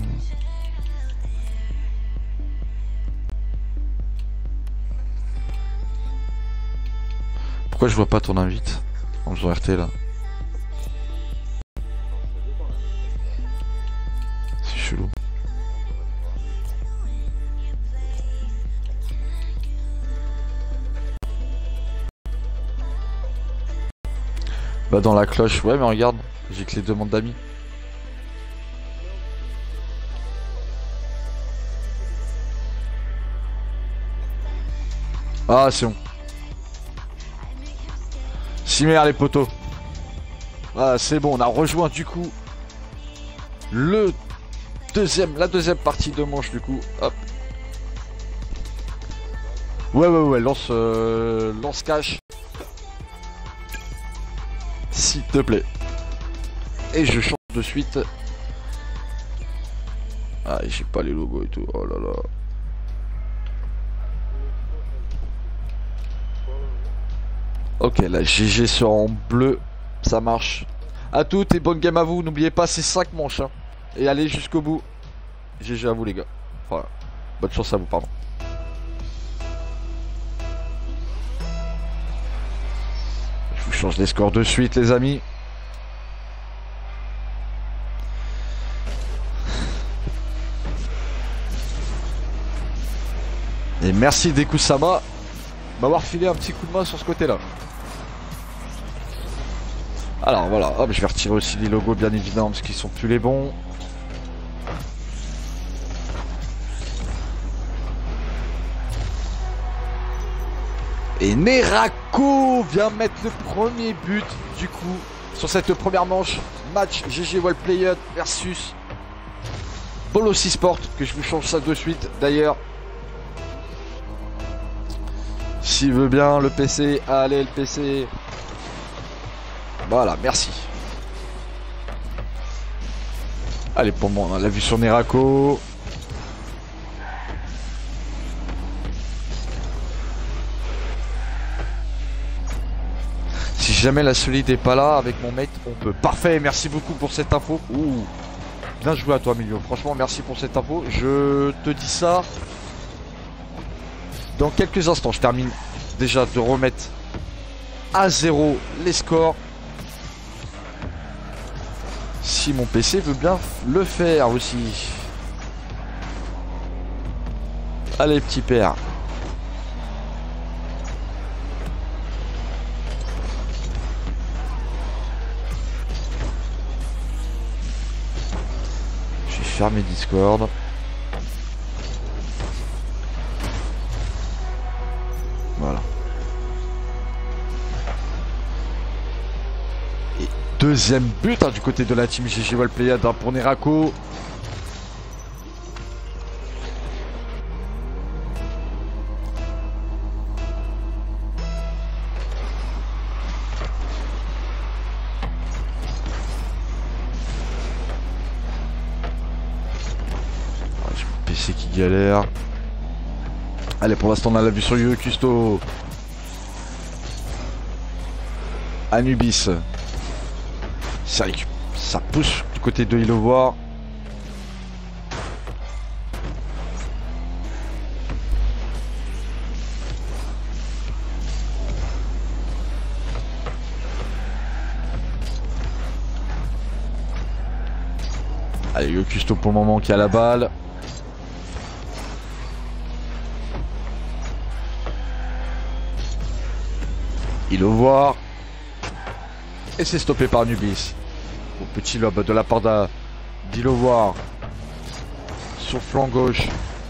Pourquoi je vois pas ton invite en faisant R T là? C'est chelou. Bah dans la cloche, ouais mais regarde, j'ai que les demandes d'amis. Ah c'est bon. Cimer les poteaux. Ah c'est bon, on a rejoint du coup le deuxième, la deuxième partie de manche du coup. Hop. Ouais ouais ouais, lance euh, lance cash. S'il te plaît. Et je change de suite. Ah j'ai pas les logos et tout. Oh là là. Ok, la G G sera en bleu, ça marche. A toutes et bonne game à vous, n'oubliez pas c'est cinq manches hein. Et allez jusqu'au bout. G G à vous les gars. Voilà, bonne chance à vous, pardon. Je vous change les scores de suite les amis. Et merci Dekusama m'avoir filé un petit coup de main sur ce côté là. Alors voilà, hop, je vais retirer aussi les logos bien évidemment parce qu'ils sont plus les bons. Et Nerako vient mettre le premier but du coup sur cette première manche. Match G G Well Played versus Bolossi Sport, que je vous change ça de suite d'ailleurs. S'il veut bien le P C, allez le P C. Voilà, merci. Allez, pour moi, on a la vue sur Nerako. Si jamais la solide est pas là avec mon mate, on peut. Parfait, merci beaucoup pour cette info. Ouh, bien joué à toi, Milio. Franchement, merci pour cette info. Je te dis ça dans quelques instants. Je termine déjà de remettre à zéro les scores. Si mon P C veut bien le faire aussi. Allez petit père. Je vais fermer Discord. Voilà. Et deuxième but hein, du côté de la team G G Well Played hein, pour Nerako. Ah, j'ai mon P C qui galère. Allez, pour l'instant on a la vue sur Yu Custo. Anubis. Ça, ça pousse du côté de Ilovoir. Allez, Yu Custo pour le moment qui a la balle. Ilovoir. Et c'est stoppé par Nubis. Au petit lob de la part d'Ilovoir. Sur flanc gauche.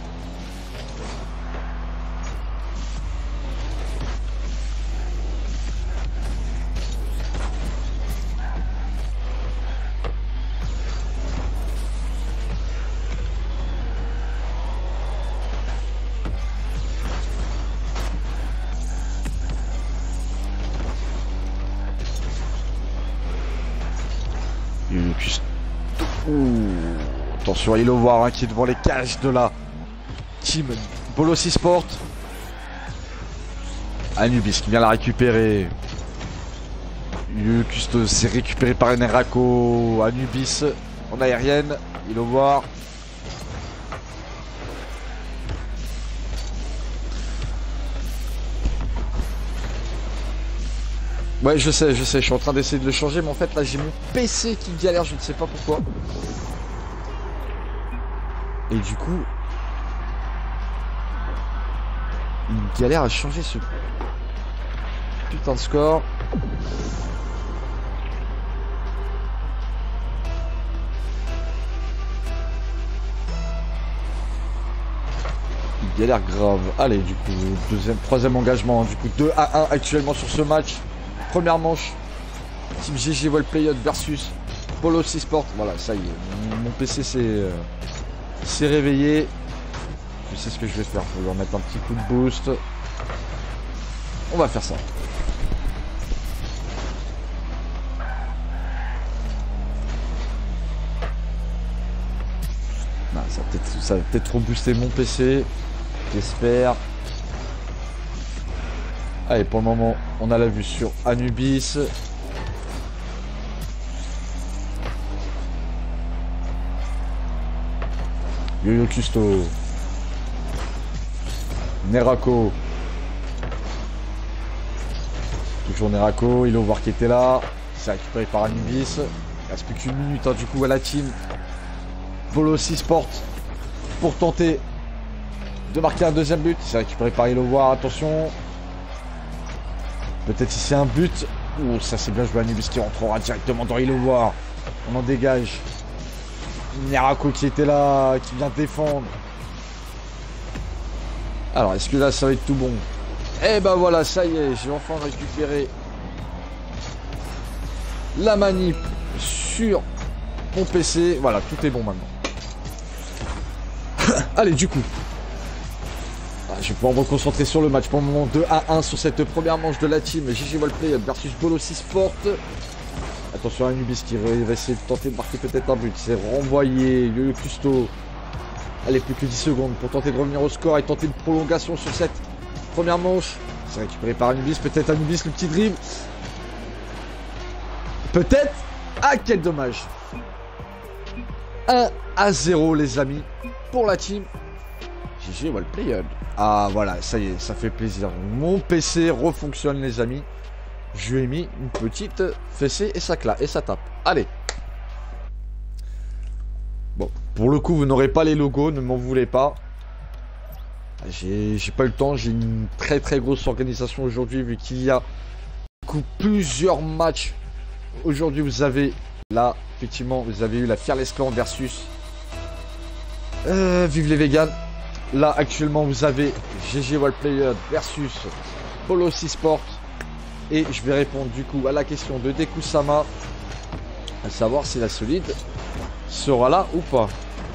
Ouh. Attention à Ilovoir hein, qui est devant les cages de la team Bolossi Sport. Anubis qui vient la récupérer. Custo s'est récupéré par Nerako. Anubis en aérienne. Ilovoir. Ouais, je sais, je sais, je suis en train d'essayer de le changer, mais en fait là j'ai mon P C qui galère, je ne sais pas pourquoi. Et du coup, il galère à changer ce putain de score. galère grave. Allez, du coup, deuxième, troisième engagement. Du coup, deux à un actuellement sur ce match. Première manche. Team G G Wellplayed versus Polo Sport. Voilà, ça y est. Mon, mon P C s'est euh, réveillé. Je sais ce que je vais faire. Je vais lui remettre un petit coup de boost. On va faire ça. Non, ça va peut-être peut trop booster mon P C. J'espère. Allez, pour le moment, on a la vue sur Anubis. Yo-Yo Custo. Nerako. Toujours Nerako. Il va voir qui était là. C'est récupéré par Anubis. Il reste plus qu'une minute hein, du coup à la team. Polo Sport pour tenter de marquer un deuxième but. C'est récupéré par Ilovar. Attention. Peut-être ici un but. Oh, ça c'est bien joué. Anubis qui rentrera directement dans Ilovar. On en dégage. Nerako qui était là, qui vient défendre. Alors, est-ce que là, ça va être tout bon? Eh ben voilà, ça y est, j'ai enfin récupéré la manip sur mon P C. Voilà, tout est bon maintenant. Allez, du coup. Ah, je vais pouvoir me concentrer sur le match. Pour le moment, deux à un sur cette première manche de la team G G Wellplayed versus Polo Sport. Attention à Anubis qui va essayer de tenter de marquer peut-être un but. C'est renvoyé. Yo-Yo Custo. Allez, plus que dix secondes pour tenter de revenir au score et tenter une prolongation sur cette première manche. C'est récupéré par Anubis. Peut-être Anubis, le petit dribble. Peut-être. Ah, quel dommage. un à zéro, les amis, pour la team G G Wellplayed. Ah, voilà, ça y est, ça fait plaisir. Mon P C refonctionne, les amis. Je lui ai mis une petite fessée et ça claque et ça tape. Allez. Bon, pour le coup, vous n'aurez pas les logos, ne m'en voulez pas. J'ai pas eu le temps, j'ai une très très grosse organisation aujourd'hui vu qu'il y a coup, plusieurs matchs. Aujourd'hui, vous avez là, effectivement, vous avez eu la Fearless Clan versus euh, Vive les Vegans. Là, actuellement, vous avez G G Wellplayed versus Polo Sport. Et je vais répondre du coup à la question de Deku-sama, à savoir si la solide sera là ou pas.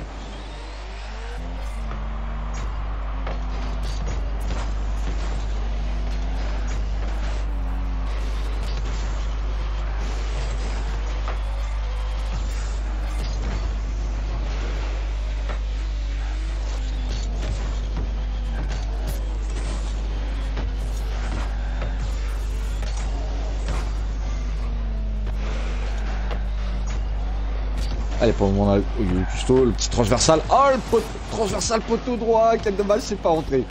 Allez, pour le moment, on a le Custo, le petit transversal. Oh, le pot transversal poteau droit. Quel dommage, c'est pas rentré.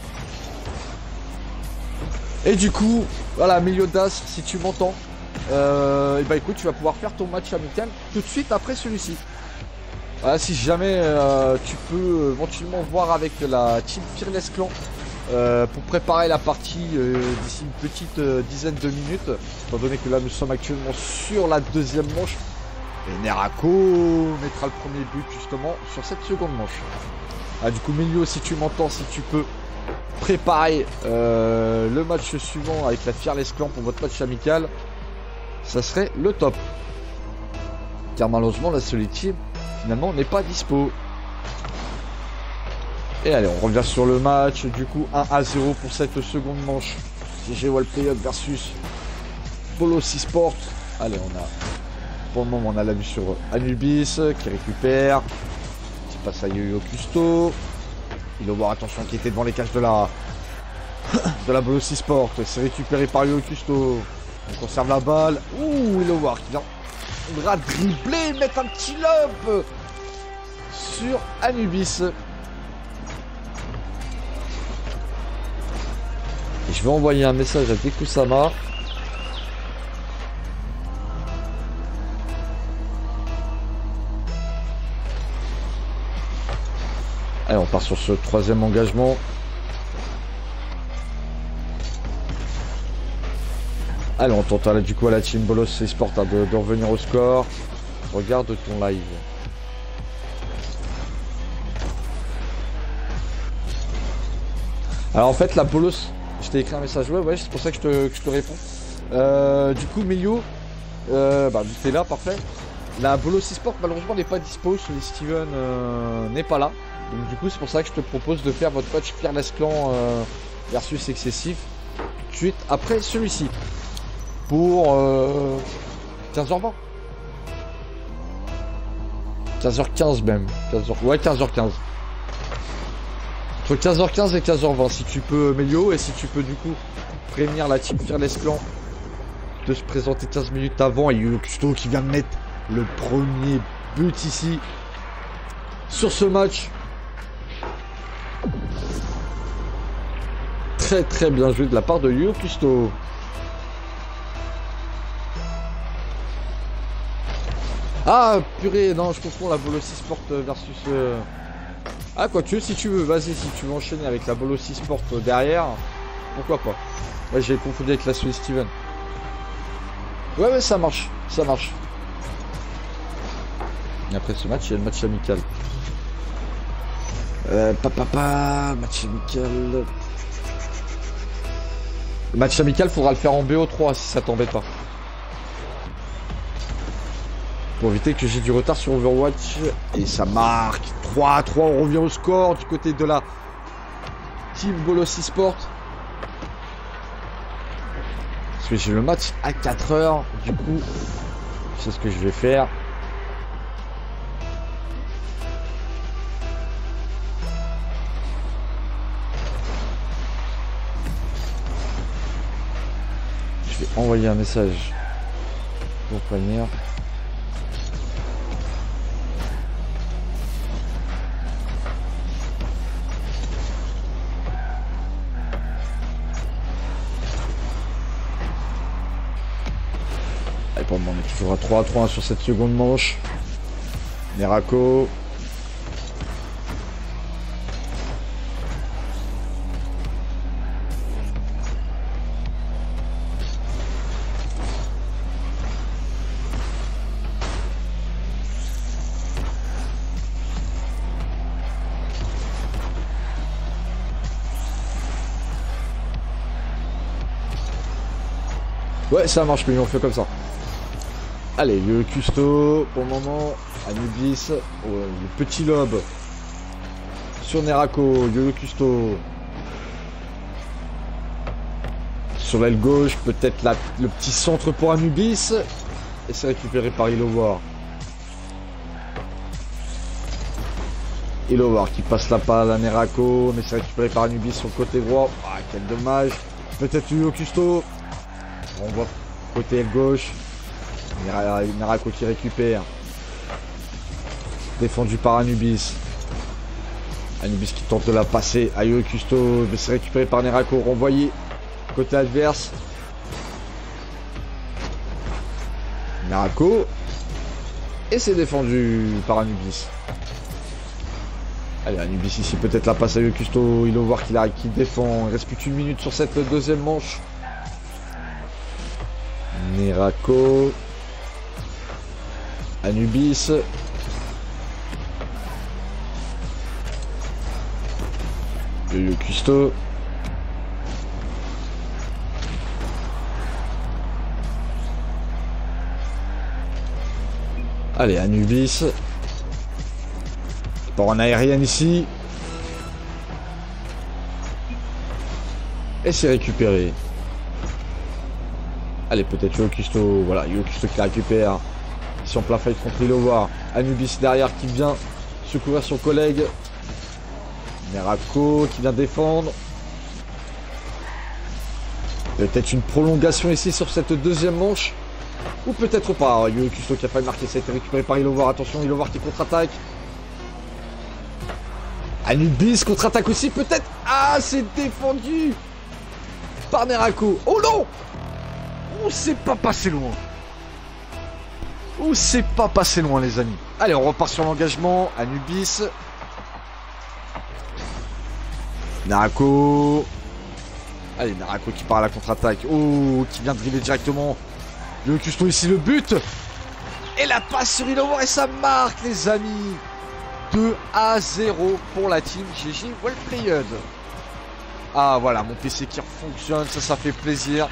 Et du coup, voilà, Meliodas, si tu m'entends, euh, et bah écoute, tu vas pouvoir faire ton match amical tout de suite après celui-ci. Voilà, si jamais euh, tu peux éventuellement voir avec la team Fearless Clan euh, pour préparer la partie euh, d'ici une petite euh, dizaine de minutes, étant donné que là nous sommes actuellement sur la deuxième manche. Et Nerako mettra le premier but justement sur cette seconde manche. Ah, du coup, Melio, si tu m'entends, si tu peux préparer euh, le match suivant avec la Fearless Clan pour votre match amical, ça serait le top. Car malheureusement, la Solid Team finalement n'est pas dispo. Et allez, on revient sur le match. Du coup, un à zéro pour cette seconde manche. G G Wellplayed versus Polo Sport. Allez, on a. Pour le moment, on a la vue sur Anubis qui récupère. Qui passe à Yo-Yo Custo. Il doit voir, attention, qui était devant les cages de la de la Polo Sport. C'est récupéré par Yo-Yo Custo. On conserve la balle. Ouh, il doit voir qui vient. On devra dribbler, mettre un petit lob sur Anubis. Et je vais envoyer un message à Deku-sama. Allez, on part sur ce troisième engagement. Allez, on tente là, du coup à la team Polo Sport hein, de, de revenir au score. Regarde ton live. Alors en fait la bolos, je t'ai écrit un message, ouais ouais c'est pour ça que je te, que je te réponds. Euh, du coup Milio, euh, bah t'es là, parfait. La bolos e-sport malheureusement n'est pas dispo, celui Steven euh, n'est pas là. Donc du coup c'est pour ça que je te propose de faire votre match Fearless Clan euh, versus Excessif tout de suite après celui-ci. Pour euh, quinze heures vingt. quinze heures quinze même. quinze heures... Ouais quinze heures quinze. Entre quinze heures quinze et quinze heures vingt si tu peux Melio, et si tu peux du coup prévenir la team Fearless Clan de se présenter quinze minutes avant. Et Yo Custo qui vient de mettre le premier but ici sur ce match. Très très bien joué de la part de Yo Custo. Ah purée, non je confonds la bolos e-sport versus... Euh... Ah quoique si tu veux, vas-y, si tu veux enchaîner avec la bolos e-sport derrière, pourquoi pas. Ouais j'ai confondu avec la Swiss Steven. Ouais ouais ça marche, ça marche. Et après ce match il y a le match amical. Euh papa pa, match amical. Le match amical faudra le faire en B O trois si ça t'embête pas. Pour éviter que j'ai du retard sur Overwatch. Et ça marque trois à trois, on revient au score du côté de la team bolos e-sport. Parce que j'ai le match à quatre heures, du coup, c'est ce que je vais faire. Je vais envoyer un message pour prévenir. On est toujours à trois à trois sur cette seconde manche. Nerako. Ouais, ça marche, mais on fait comme ça. Allez, le Custo, pour le moment, Anubis, oh, le petit lobe sur Nerako, le Custo. Sur l'aile gauche, peut-être le petit centre pour Anubis. Et c'est récupéré par Ilowar. Ilowar qui passe la palle à Nerako, mais c'est récupéré par Anubis sur le côté droit. Ah, quel dommage. Peut-être le Custo. On voit côté aile gauche. Nerako qui récupère. Défendu par Anubis. Anubis qui tente de la passer à Yo Custo. Mais c'est récupéré par Nerako. Renvoyé côté adverse. Nerako. Et c'est défendu par Anubis. Allez, Anubis ici. Peut-être la passe à Yo Custo. Il va voir qu'il arrive, qu'il défend. Il reste plus qu'une minute sur cette deuxième manche. Nerako. Anubis. Yo Custo. Allez, Anubis. Part en aérienne ici. Et c'est récupéré. Allez, peut-être Yo Custo. Voilà, Yo Custo qui la récupère. Ici en plein fight contre Ilowar. Anubis derrière qui vient secourir son collègue. Nerako qui vient défendre. Peut-être une prolongation ici sur cette deuxième manche. Ou peut-être pas. Yo Custo qui a failli marquer. Ça a été récupéré par Ilowar. Attention, Ilowar qui contre-attaque. Anubis contre-attaque aussi peut-être. Ah, c'est défendu par Nerako. Oh non! Oh, c'est pas passé loin. Oh, c'est pas passé loin, les amis. Allez, on repart sur l'engagement. Anubis. Nerako. Allez, Nerako qui part à la contre-attaque. Oh, qui vient dribbler directement. Le Custo ici, le but. Et la passe sur Ilowar et ça marque, les amis. deux à zéro pour la team G G Well Played. Ah voilà, mon P C qui fonctionne, ça, ça fait plaisir.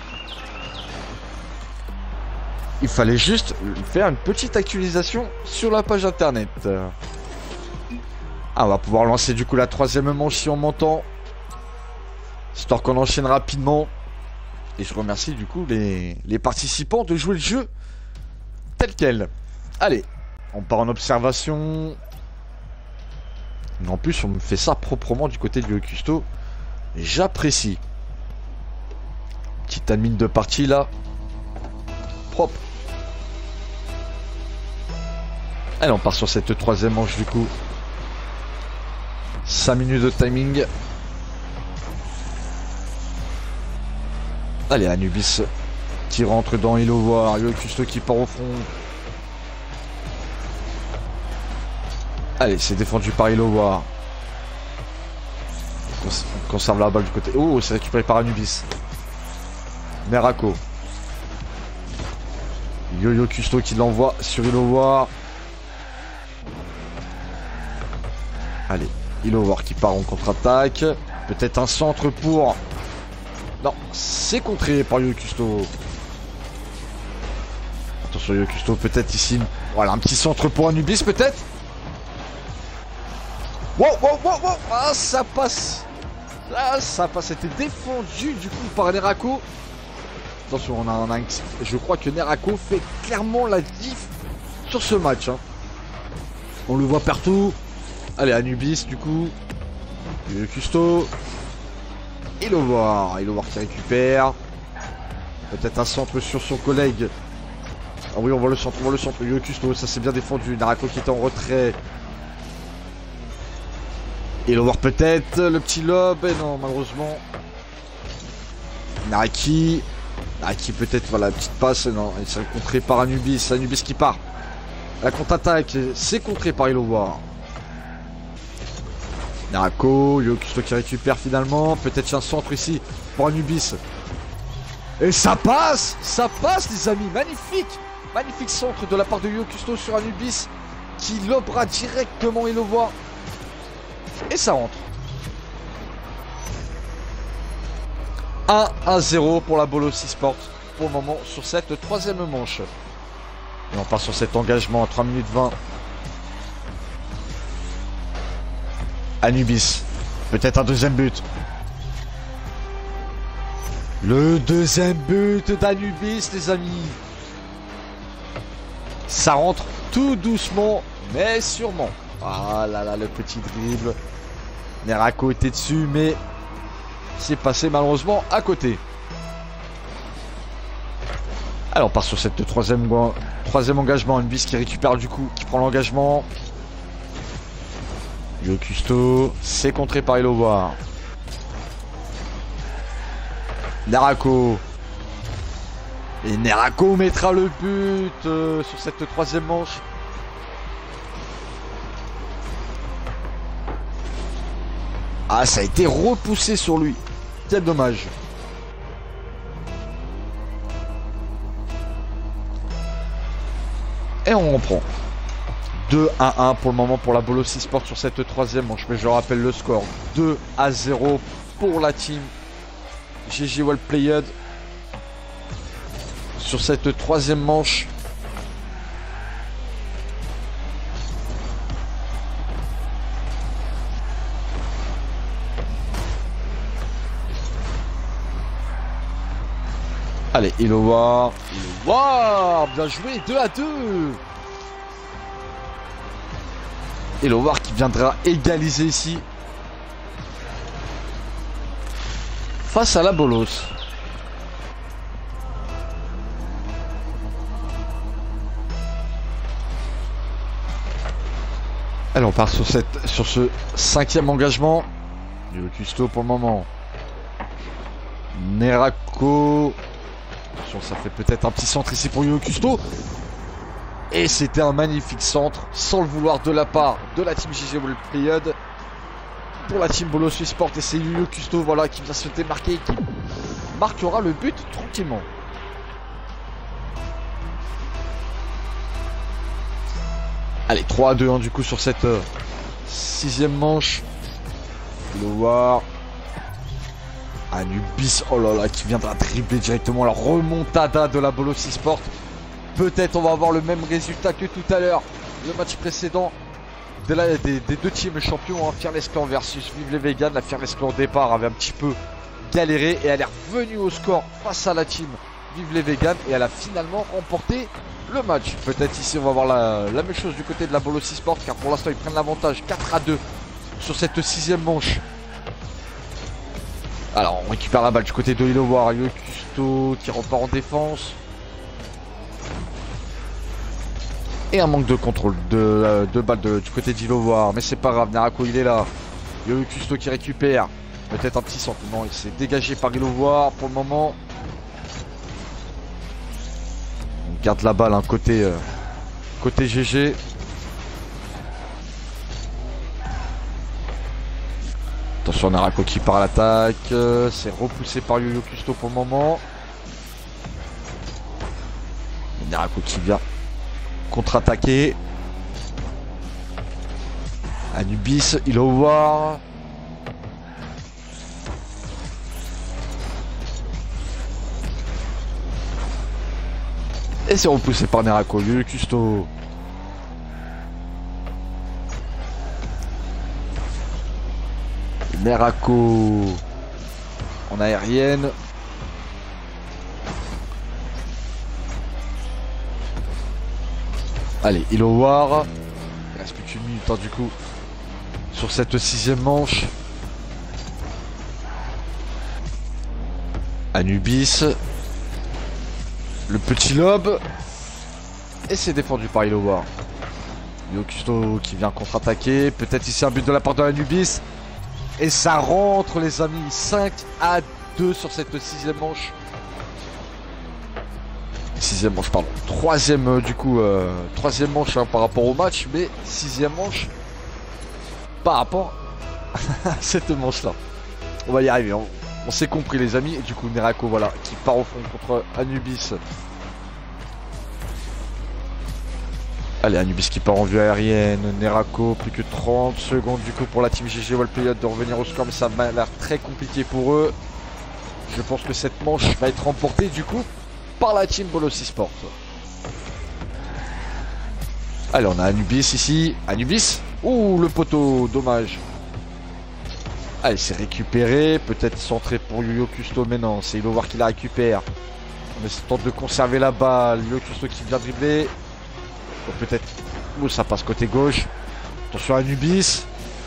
Il fallait juste faire une petite actualisation sur la page internet. Ah, on va pouvoir lancer du coup la troisième manche si on m'entend. Histoire qu'on enchaîne rapidement. Et je remercie du coup les, les participants de jouer le jeu tel quel. Allez, on part en observation. Mais en plus, on me fait ça proprement du côté du Custo. J'apprécie. Petite admin de partie là. Propre. Allez, on part sur cette troisième manche du coup. cinq minutes de timing. Allez, Anubis qui rentre dans Ilovoir. Le Custo qui part au fond. Allez, c'est défendu par Ilovoir. On conserve la balle du côté. Oh, c'est récupéré par Anubis. Nerako. Yo-Yo Custo qui l'envoie sur Ilovoir. Allez, Ilovoir qui part en contre-attaque. Peut-être un centre pour... Non, c'est contré par Yo-Yo Custo. Attention Yo-Yo Custo, peut-être ici. Voilà, un petit centre pour Anubis peut-être. Wow, wow, wow, wow. Ah, ça passe. Là, ça passe. C'était défendu du coup par Nerako. Attention, on a, on a un... je crois que Nerako fait clairement la diff sur ce match. Hein. On le voit partout. Allez, Anubis du coup. Le Custo. Ilovoir. Ilovoir qui récupère. Peut-être un centre sur son collègue. Ah oui, on voit le centre, on voit le centre. Le Custo, ça c'est bien défendu. Nerako qui était en retrait. Ilovoir peut-être. Le petit lob. Et non, malheureusement. Naraki. Naraki peut-être. Voilà, la petite passe. Non, il s'est contré par Anubis. Anubis qui part. La contre-attaque. C'est contré par Ilovoir. Nerako, Yo Custo qui récupère finalement. Peut-être un centre ici pour Anubis. Et ça passe. Ça passe les amis. Magnifique. Magnifique centre de la part de Yo Custo sur Anubis. Qui lobera directement Ilovoir. Et ça rentre. un à zéro pour la Bolos eSport. Pour le moment sur cette troisième manche. Et on part sur cet engagement à trois minutes vingt. Anubis. Peut-être un deuxième but. Le deuxième but d'Anubis, les amis. Ça rentre tout doucement, mais sûrement. Ah là là, le petit dribble. Nerako était dessus, mais c'est passé malheureusement à côté. Alors on part sur cette troisième, troisième engagement. Anubis qui récupère du coup, qui prend l'engagement. Yo Custo, c'est contré par Ilovoir. Nerako. Et Nerako mettra le but euh, sur cette troisième manche. Ah, ça a été repoussé sur lui. Quel dommage. Et on reprend. deux à un pour le moment pour la Bolos eSport sur cette troisième manche. Mais je rappelle le score. deux à zéro pour la team G G Well Played. Sur cette troisième manche. Allez, Ilovoir. Ilovoir, bien joué, deux à deux. Ilovoir qui viendra égaliser ici. Face à la Bolos. Allez, on part sur, cette, sur ce cinquième engagement. Yo Custo pour le moment. Nerako. Attention, ça fait peut-être un petit centre ici pour Yo Custo. Et c'était un magnifique centre, sans le vouloir de la part de la team G G Well Played. Pour la team Bolos eSport. Et c'est Yo Custo, voilà, qui vient se démarquer et qui marquera le but tranquillement. Allez, trois à deux hein, du coup sur cette euh, sixième manche. Ilovoir. Anubis, oh là là, qui viendra dribbler directement la remontada de la Bolossi Sport. Peut-être on va avoir le même résultat que tout à l'heure. Le match précédent de la, des, des deux teams champions, hein, Fearless Clan versus Vive les Vegans. La Fearless Clan au départ avait un petit peu galéré et elle est revenue au score face à la team Vive les Vegans et elle a finalement remporté le match. Peut-être ici on va voir la, la même chose du côté de la Bolossi Sport, car pour l'instant ils prennent l'avantage quatre à deux sur cette sixième manche. Alors on récupère la balle du côté de Ilovar, Yo Custo qui repart en défense. Et un manque de contrôle de, euh, de balle de, du côté d'Ilovar, mais c'est pas grave, Nerako il est là. Yo Custo qui récupère, peut-être un petit centre, non il s'est dégagé par Ilovar pour le moment. On garde la balle hein, côté, euh, côté G G. Attention, Nerako qui part à l'attaque, euh, c'est repoussé par Yo Custo pour le moment. Nerako qui vient contre-attaquer. Anubis, Ilovar. Et c'est repoussé par Nerako, Yo Custo. Nerako en aérienne. Allez, Ilovar. Il reste plus qu'une minute hein, du coup sur cette sixième manche. Anubis. Le petit lob. Et c'est défendu par Ilovar. Yo Custo qui vient contre-attaquer. Peut-être ici un but de la part de Anubis. Et ça rentre les amis, cinq à deux sur cette sixième manche. Sixième manche, pardon. Troisième euh, du coup, euh, troisième manche hein, par rapport au match, mais sixième manche par rapport à cette manche-là. On va y arriver, on, on s'est compris les amis. Et du coup, Nerako, voilà, qui part au fond contre Anubis. Allez, Anubis qui part en vue aérienne, Nerako, plus que trente secondes du coup pour la team G G Wallplayed de revenir au score, mais ça m'a l'air très compliqué pour eux. Je pense que cette manche va être remportée du coup par la team Bolossi Sport. Allez, on a Anubis ici, Anubis, ouh le poteau, dommage. Allez, c'est récupéré, peut-être centré pour Yo Custo, mais non, c'est Ilovar qui la récupère. On tente de conserver la balle, Yo Custo qui vient dribbler. Peut-être où ça passe côté gauche. Attention à Anubis.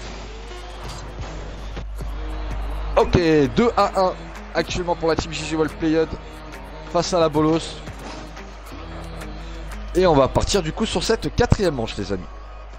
Ok, deux à un actuellement pour la team G G Wallplayed face à la Bolos. Et on va partir du coup sur cette quatrième manche les amis.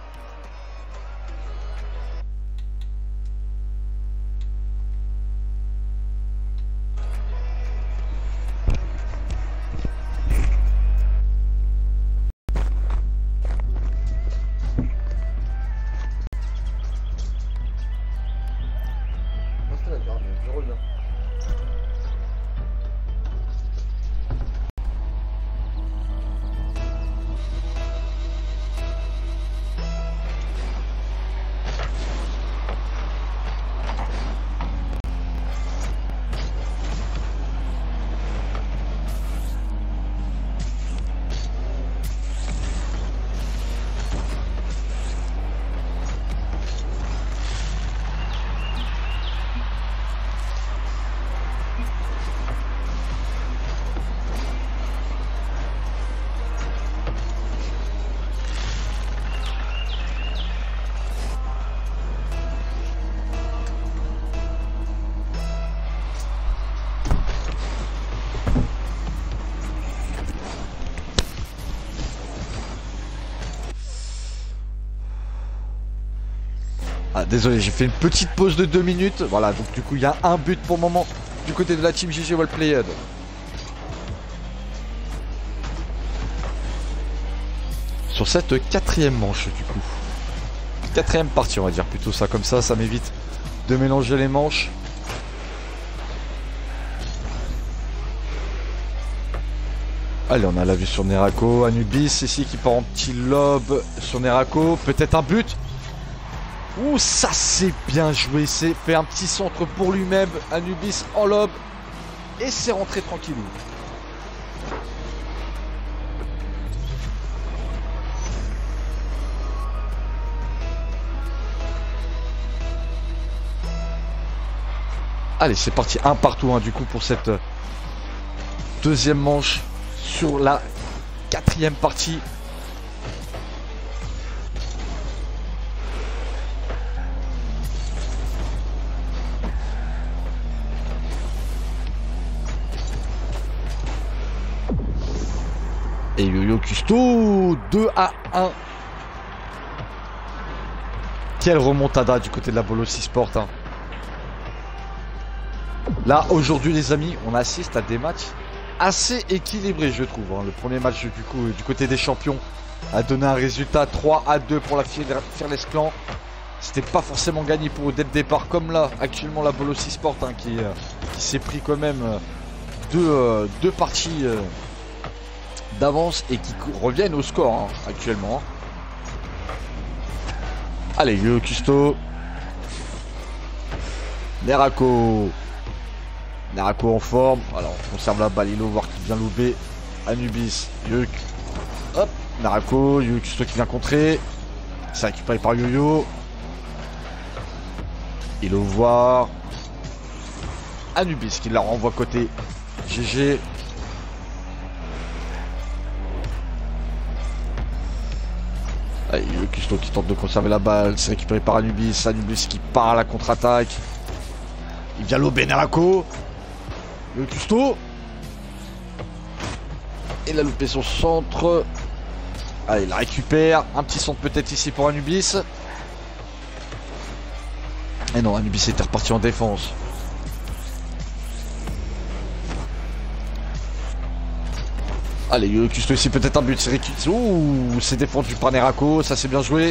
Ah, désolé, j'ai fait une petite pause de deux minutes. Voilà, donc du coup, il y a un but pour le moment du côté de la team G G Wallplayed. Sur cette quatrième manche, du coup. Quatrième partie, on va dire plutôt ça comme ça. Ça m'évite de mélanger les manches. Allez, on a la vue sur Nerako. Anubis ici qui part en petit lob sur Nerako. Peut-être un but. Ouh, ça c'est bien joué. C'est fait un petit centre pour lui-même. Anubis en lob. Et c'est rentré tranquillou. Allez, c'est parti. Un partout, hein, du coup, pour cette deuxième manche sur la quatrième partie. Et Yo-Yo Custo, deux à un. Quelle remontada du côté de la Bolossi Sport, hein. Là, aujourd'hui, les amis, on assiste à des matchs assez équilibrés, je trouve, hein. Le premier match, du coup, du côté des champions, a donné un résultat trois à deux pour la Fearless Clan. C'était pas forcément gagné pour eux dès le départ, comme là, actuellement, la Bolossi Sport, hein, qui, euh, qui s'est pris quand même euh, deux, euh, deux parties euh, d'avance et qui reviennent au score, hein, actuellement. Allez, Yo Custo. Nerako. Nerako en forme. Alors, on conserve la balle. Ilo, voir qui vient louper. Anubis. Yuk. Hop. Nerako. Yo Custo qui vient contrer. C'est récupéré par Yo-Yo. Ilo, voir. Anubis qui la renvoie côté G G. Allez, Yo Custo qui tente de conserver la balle. C'est récupéré par Anubis. Anubis qui part à la contre-attaque. Il vient lober Nerako. Yo Custo. Et il a loupé son centre. Allez, il la récupère. Un petit centre peut-être ici pour Anubis. Et non, Anubis était reparti en défense. Allez, Yo Custo ici, peut-être un but. C'est récu... Ouh, c'est défendu par Nerako. Ça, c'est bien joué.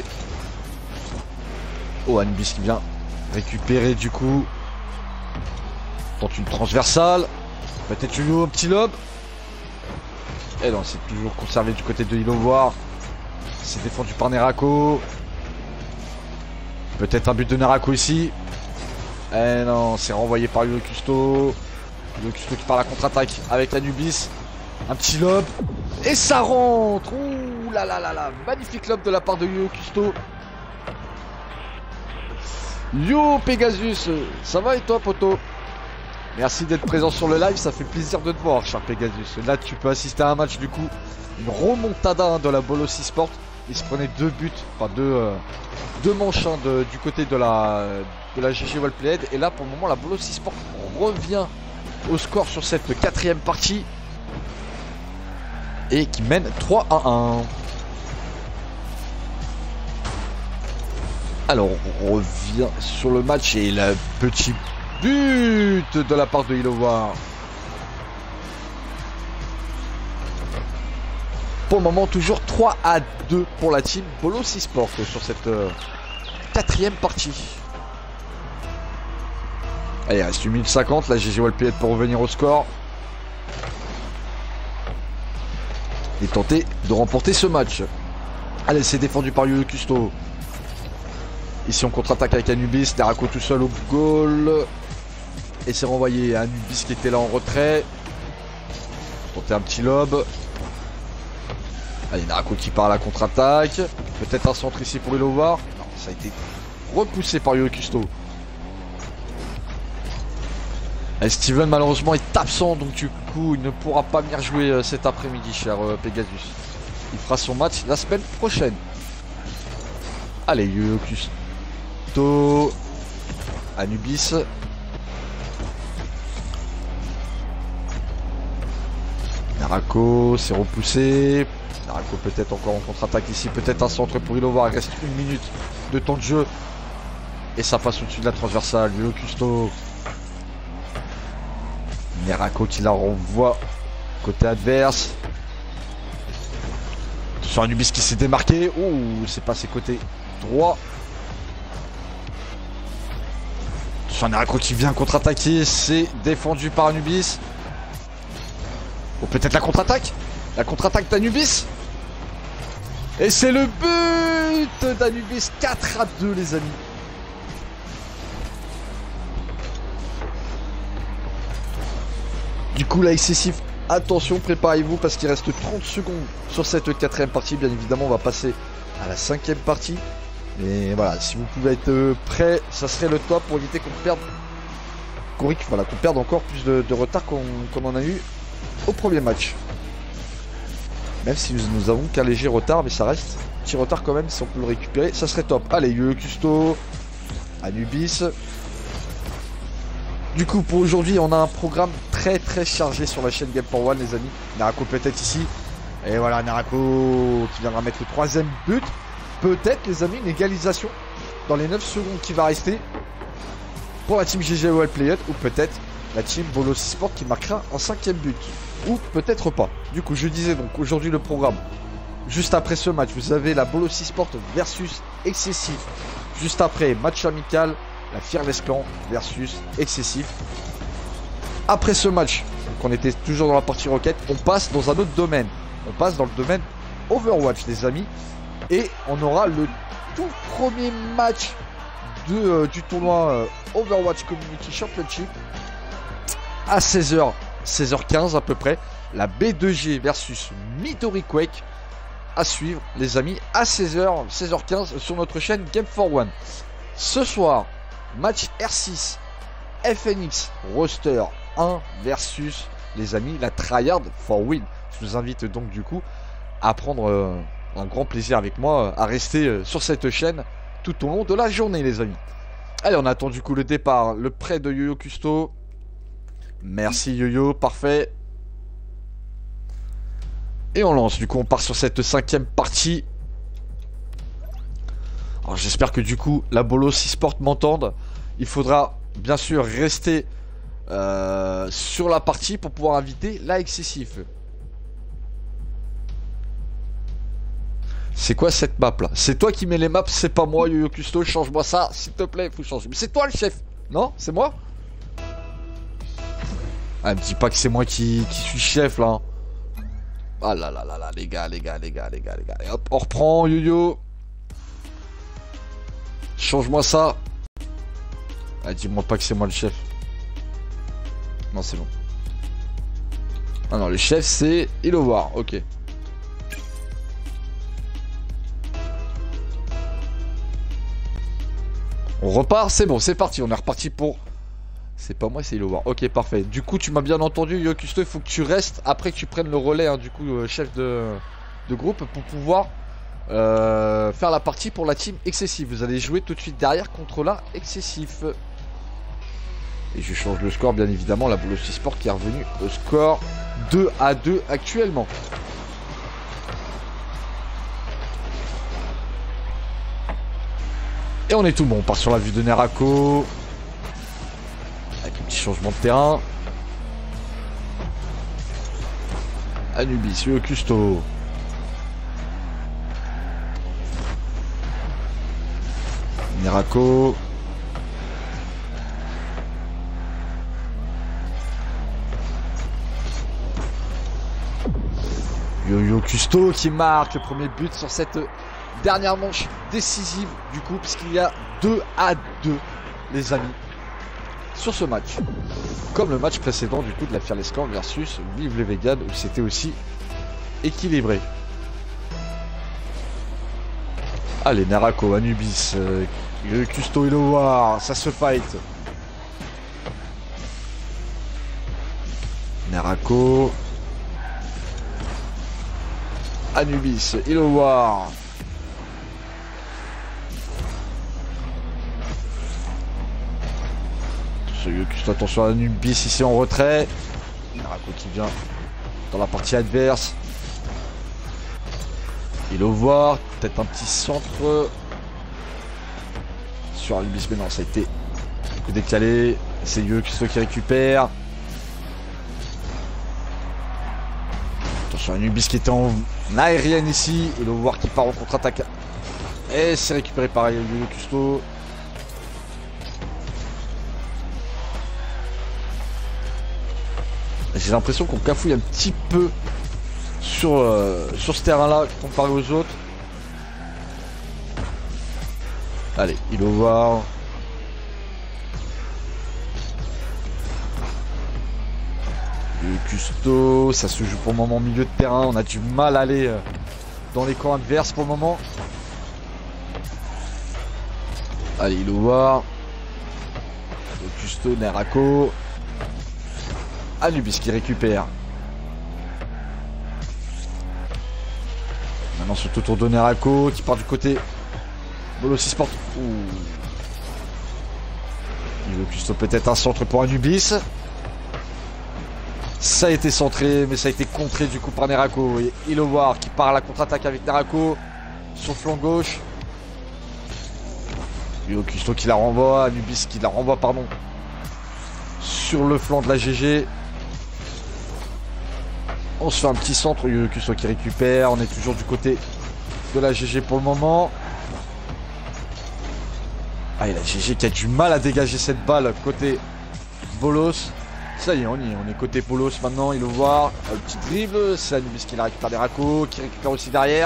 Oh, Anubis qui vient récupérer du coup. Tente une transversale. Peut-être Yo-Yo, un petit lob. Et non, c'est toujours conservé du côté de Ilovoir. C'est défendu par Nerako. Peut-être un but de Nerako ici. Et non, c'est renvoyé par Yo Custo. Yo Custo qui part à la contre-attaque avec Anubis. Un petit lob. Et ça rentre. Ouh là là là là. Magnifique lob de la part de Yo Custo. Yo Pegasus. Ça va et toi, poto? Merci d'être présent sur le live. Ça fait plaisir de te voir, cher Pegasus. Là, tu peux assister à un match du coup. Une remontada, hein, de la Bolossi Sport. Ils se prenaient deux buts. Enfin, deux, euh, deux manches, hein, de, du côté de la, de la G G Wallplayed. Et là, pour le moment, la Bolossi Sport revient au score sur cette quatrième partie. Et qui mène trois à un. Alors on revient sur le match et le petit but de la part de Ilovoir. Pour le moment toujours trois à deux pour la team Bolossi Sport sur cette euh, quatrième partie. Allez, il reste une minute cinquante, la G G Wallplayed pour revenir au score. Et tenter de remporter ce match. Allez, c'est défendu par Yo Custo. Ici on contre-attaque avec Anubis. Nerako tout seul au goal. Et c'est renvoyé à Anubis qui était là en retrait. Tenter un petit lob. Allez, Nerako qui part à la contre-attaque. Peut-être un centre ici pour Ilovoir. Non, ça a été repoussé par Yo Custo. Et Steven malheureusement est absent, donc du coup il ne pourra pas venir jouer euh, cet après-midi, cher euh, Pegasus. Il fera son match la semaine prochaine. Allez, Yo Custo. Anubis. Nerako, c'est repoussé. Nerako peut-être encore en contre-attaque ici, peut-être un centre pour Ilovoir. Il reste une minute de temps de jeu. Et ça passe au-dessus de la transversale. Yo Custo. Nerako qui la renvoie côté adverse. Sur Anubis qui s'est démarqué. Ouh, c'est passé côté droit. Sur Nerako qui vient contre-attaquer. C'est défendu par Anubis. Oh, peut-être la contre-attaque. La contre-attaque d'Anubis. Et c'est le but d'Anubis. quatre à deux, les amis. Du coup, là, excessif. Attention, préparez-vous parce qu'il reste trente secondes sur cette quatrième partie. Bien évidemment, on va passer à la cinquième partie. Mais voilà, si vous pouvez être prêt, ça serait le top pour éviter qu'on perde, qu'on voilà, qu'on perde encore plus de, de retard qu'on qu'on en a eu au premier match. Même si nous, nous avons qu'un léger retard, mais ça reste un petit retard quand même. Si on peut le récupérer, ça serait top. Allez, Yo-Yo Custo, Anubis. Du coup, pour aujourd'hui, on a un programme très très chargé sur la chaîne Game for One, les amis. Narako peut-être ici. Et voilà, Narako qui viendra mettre le troisième but. Peut-être, les amis, une égalisation dans les neuf secondes qui va rester pour la team G G Well Played. Ou peut-être la team Bolo Sport qui marquera un cinquième but. Ou peut-être pas. Du coup, je disais donc aujourd'hui le programme. Juste après ce match, vous avez la Bolo Sport versus Excessif. Juste après, match amical. La Fearless Clan versus Excessif. Après ce match, donc on était toujours dans la partie Rocket, on passe dans un autre domaine. On passe dans le domaine Overwatch, les amis. Et on aura le tout premier match de, euh, du tournoi euh, Overwatch Community Championship à seize heures, seize heures quinze à peu près. La B deux G versus Midori Quake à suivre, les amis, à seize heures, seize heures quinze sur notre chaîne Game for One. Ce soir, match R six, F N X roster un versus, les amis, la Tryhard for Win. Je vous invite donc du coup à prendre euh, un grand plaisir avec moi, euh, à rester euh, sur cette chaîne tout au long de la journée, les amis. Allez, on attend du coup le départ, le prêt de Yo-Yo Custo. Merci Yo-Yo, parfait. Et on lance, du coup on part sur cette cinquième partie. Alors j'espère que du coup la Bolo Sport m'entende. Il faudra bien sûr rester euh, sur la partie pour pouvoir inviter la Excessif. C'est quoi cette map là? C'est toi qui mets les maps, c'est pas moi. Yo-Yo Custo, change-moi ça s'il te plaît, faut changer. Mais c'est toi le chef, non? C'est moi? Ah, me dis pas que c'est moi qui, qui suis chef là. Ah là là là là, les gars, les gars, les gars, les gars, les gars. Et hop, on reprend, Yo-Yo. Change-moi ça. Ah, dis-moi pas que c'est moi le chef. Non, c'est bon. Ah non, le chef c'est Ilovar, ok. On repart, c'est bon, c'est parti, on est reparti pour... C'est pas moi, c'est Ilovar. Ok, parfait. Du coup, tu m'as bien entendu, Yo Custo, il faut que tu restes après que tu prennes le relais, hein, du coup, euh, chef de, de groupe, pour pouvoir euh, faire la partie pour la team Excessif. Vous allez jouer tout de suite derrière contre la Excessif. Et je change le score, bien évidemment, la Bolo Sport qui est revenue au score deux à deux actuellement. Et on est tout bon, on part sur la vue de Narako. Avec un petit changement de terrain. Anubis, Yo-Yo Custo. Narako. Yo-Yo Custo qui marque le premier but sur cette dernière manche décisive du coup, puisqu'il y a deux à deux, les amis, sur ce match. Comme le match précédent du coup de la Fearless Clan versus Vive les Vegans, où c'était aussi équilibré. Allez, Narako, Anubis, euh, Custo et Ilovar, ça se fight. Narako. Anubis, Ilovar. Attention à Anubis ici en retrait. Narako qui vient dans la partie adverse. Ilovar, peut-être un petit centre sur Anubis, mais non, ça a été un coup décalé. C'est Yo-Yo Custo qui récupère. Attention à Anubis qui était en aérienne ici. Ilovar qui part en contre-attaque. Et c'est récupéré par Yo-Yo Custo. J'ai l'impression qu'on cafouille un petit peu sur, euh, sur ce terrain-là comparé aux autres. Allez, Ilovar. Le Custo, ça se joue pour le moment au milieu de terrain. On a du mal à aller euh, dans les camps adverses pour le moment. Allez, il voir. Le Custo, Nerako. Anubis qui récupère. Maintenant c'est au tour de Nerako qui part du côté Bolossi Sport. Ouh. Le Custo peut-être un centre pour Anubis. Ça a été centré, mais ça a été contré du coup par Nerako. Et Ilowar qui part à la contre-attaque avec Nerako sur flanc gauche. Et le Custo qui la renvoie, Anubis qui la renvoie, pardon, sur le flanc de la G G. On se fait un petit centre, le Custo qui récupère. On est toujours du côté de la G G pour le moment. Ah, et la G G qui a du mal à dégager cette balle côté Bolos. Ça y est, on y est, on est côté Bolos maintenant, il le voit. Un petit dribble, c'est Anubis qui la récupère Nerako, qui récupère aussi derrière.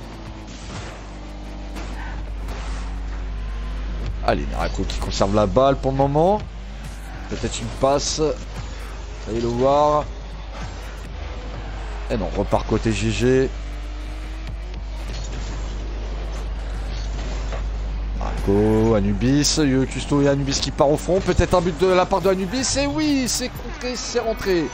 Allez, Nerako qui conserve la balle pour le moment. Peut-être une passe. Ça y est, le voir. Et non, repart côté G G. Nerako, Anubis, Yo Custo et Anubis qui part au fond. Peut-être un but de la part de Anubis. Et oui, c'est contré, c'est rentré.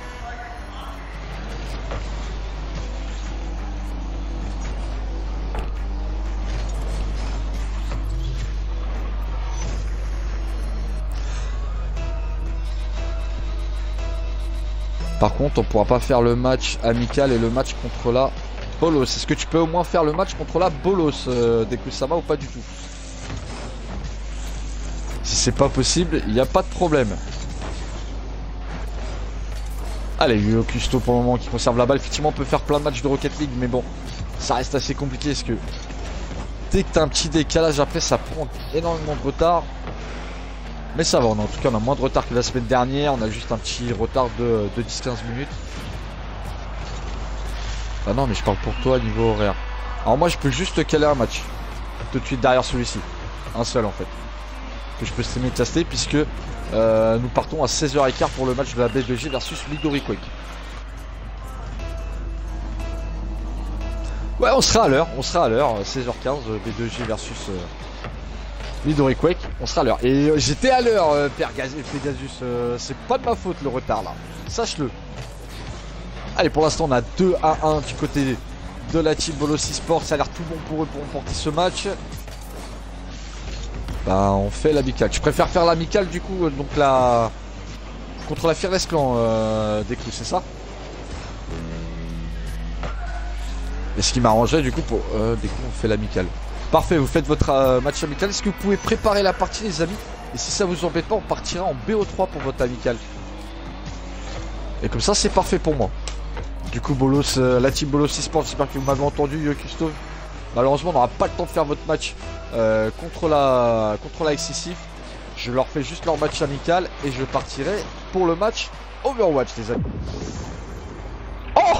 Par contre, on pourra pas faire le match amical et le match contre la Bolos. Est-ce que tu peux au moins faire le match contre la Bolos, euh, Dekusama, ou pas du tout? Si c'est pas possible, il n'y a pas de problème. Allez, Yo Custo pour le moment qui conserve la balle. Effectivement, on peut faire plein de matchs de Rocket League, mais bon, ça reste assez compliqué parce que dès que tu as un petit décalage, après ça prend énormément de retard. Mais ça va, on a, en tout cas on a moins de retard que la semaine dernière, on a juste un petit retard de, de dix quinze minutes. Ah non mais je parle pour toi niveau horaire. Alors moi je peux juste caler un match tout de suite derrière celui-ci. Un seul en fait. Que je peux streamer et tester puisque euh, nous partons à seize heures quinze pour le match de la B deux G versus Midori Quake. Ouais, on sera à l'heure, on sera à l'heure, seize heures quinze, B deux G versus... Euh... Midori Quake, on sera à l'heure. Et euh, j'étais à l'heure, euh, Pegasus, euh, c'est pas de ma faute le retard là, sache-le. Allez, pour l'instant on a deux à un du côté de la team Bolossi Sport, ça a l'air tout bon pour eux pour remporter ce match. Bah on fait l'amical, je préfère faire l'amical du coup, donc la... contre la Fearless Clan euh, des coups, c'est ça? Et ce qui m'arrangerait du coup pour... Euh, des coups on fait l'amical. Parfait, vous faites votre euh, match amical. Est-ce que vous pouvez préparer la partie les amis? Et si ça vous embête pas, on partira en B O trois pour votre amical. Et comme ça c'est parfait pour moi. Du coup Bolos, euh, la team Bolossi Sport, j'espère que vous m'avez entendu, Yo Custo. Malheureusement on n'aura pas le temps de faire votre match euh, contre la contre la Excessif. Je leur fais juste leur match amical et je partirai pour le match Overwatch les amis. Oh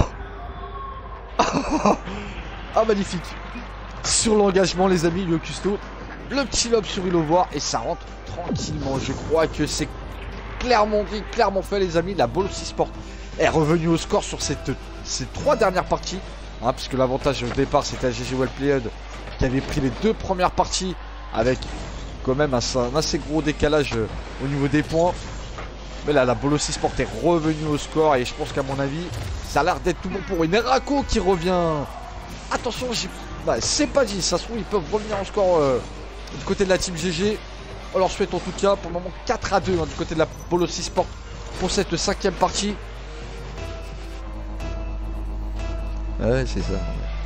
ah magnifique. Sur l'engagement les amis, Yo Custo, le petit lob sur Ilowar et ça rentre tranquillement. Je crois que c'est clairement dit, clairement fait les amis. La Bolossi Sport est revenue au score sur cette, ces trois dernières parties, hein, puisque l'avantage au départ c'était la G G Well Played qui avait pris les deux premières parties avec quand même un, un assez gros décalage euh, au niveau des points. Mais là la Bolossi Sport est revenue au score et je pense qu'à mon avis ça a l'air d'être tout bon pour une Nerako qui revient. Attention, j'ai... Bah, c'est pas dit, ça se trouve ils peuvent revenir en score euh, du côté de la team G G. On leur souhaite en tout cas pour le moment quatre à deux hein, du côté de la Bolossi Sport pour cette cinquième partie. Ouais c'est ça.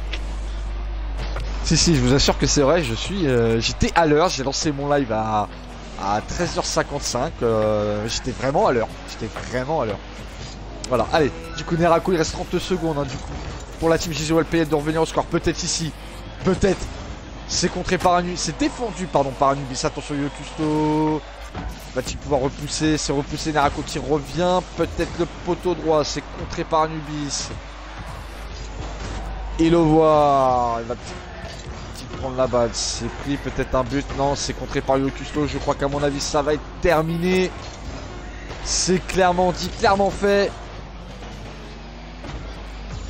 Si si, je vous assure que c'est vrai, je suis euh, j'étais à l'heure, j'ai lancé mon live à, à treize heures cinquante-cinq, euh, j'étais vraiment à l'heure, j'étais vraiment à l'heure. Voilà, allez, du coup Nerako il reste trente secondes hein, du coup pour la team G G O L P de revenir au score, peut-être ici, peut-être. C'est contré par Anubis, c'est défendu pardon par Anubis. Attention Yo Custo, va-t-il pouvoir repousser? C'est repoussé, Nerako qui revient, peut-être le poteau droit, c'est contré par Anubis. Il le voit, il va peut-être prendre la balle, c'est pris, peut-être un but, non c'est contré par Yo Custo. Je crois qu'à mon avis ça va être terminé. C'est clairement dit, clairement fait.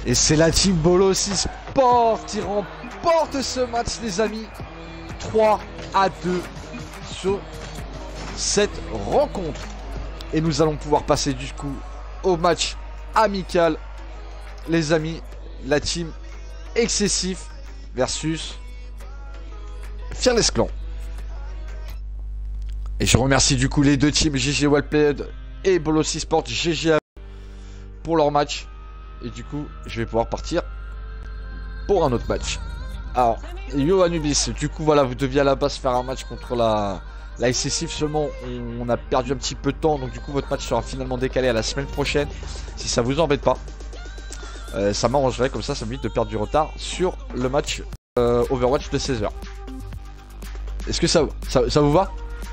Et c'est la team Bolossi Sport qui remporte ce match, les amis. trois à deux sur cette rencontre. Et nous allons pouvoir passer du coup au match amical. Les amis, la team Excessif versus Fearless Clan. Et je remercie du coup les deux teams G G Wellplayed et Bolossi Sport G G pour leur match. Et du coup, je vais pouvoir partir pour un autre match. Alors, Yo Anubis, du coup, voilà, vous deviez à la base faire un match contre la, la Excessif. Seulement, on, on a perdu un petit peu de temps. Donc, du coup, votre match sera finalement décalé à la semaine prochaine. Si ça vous embête pas, euh, ça m'arrangerait. Comme ça, ça m'évite de perdre du retard sur le match euh, Overwatch de seize heures. Est-ce que ça, ça, ça vous va?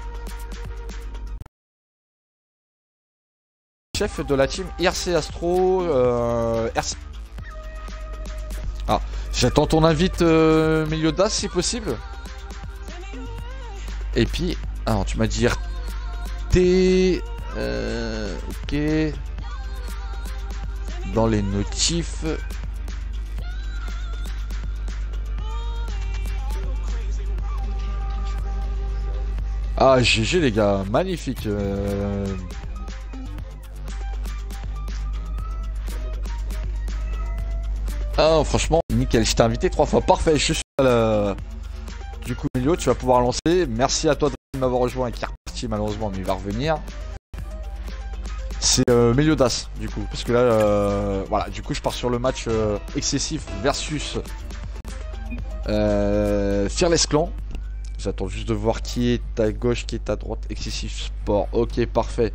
Chef de la team R C Astro. Euh, R C... Ah, j'attends ton invite, euh, Meliodas, si possible. Et puis, alors tu m'as dit R T. Euh, ok. Dans les notifs. Ah, G G les gars, magnifique. Euh... Ah, franchement, nickel, je t'ai invité trois fois, parfait, je suis à la... Du coup, Emilio, tu vas pouvoir lancer. Merci à toi de m'avoir rejoint, qui est reparti malheureusement, mais il va revenir. C'est euh, Meliodas, du coup, parce que là, euh, voilà, du coup, je pars sur le match euh, Excessif versus euh, Fearless Clan. J'attends juste de voir qui est à gauche, qui est à droite. Excessif Sport, ok, parfait.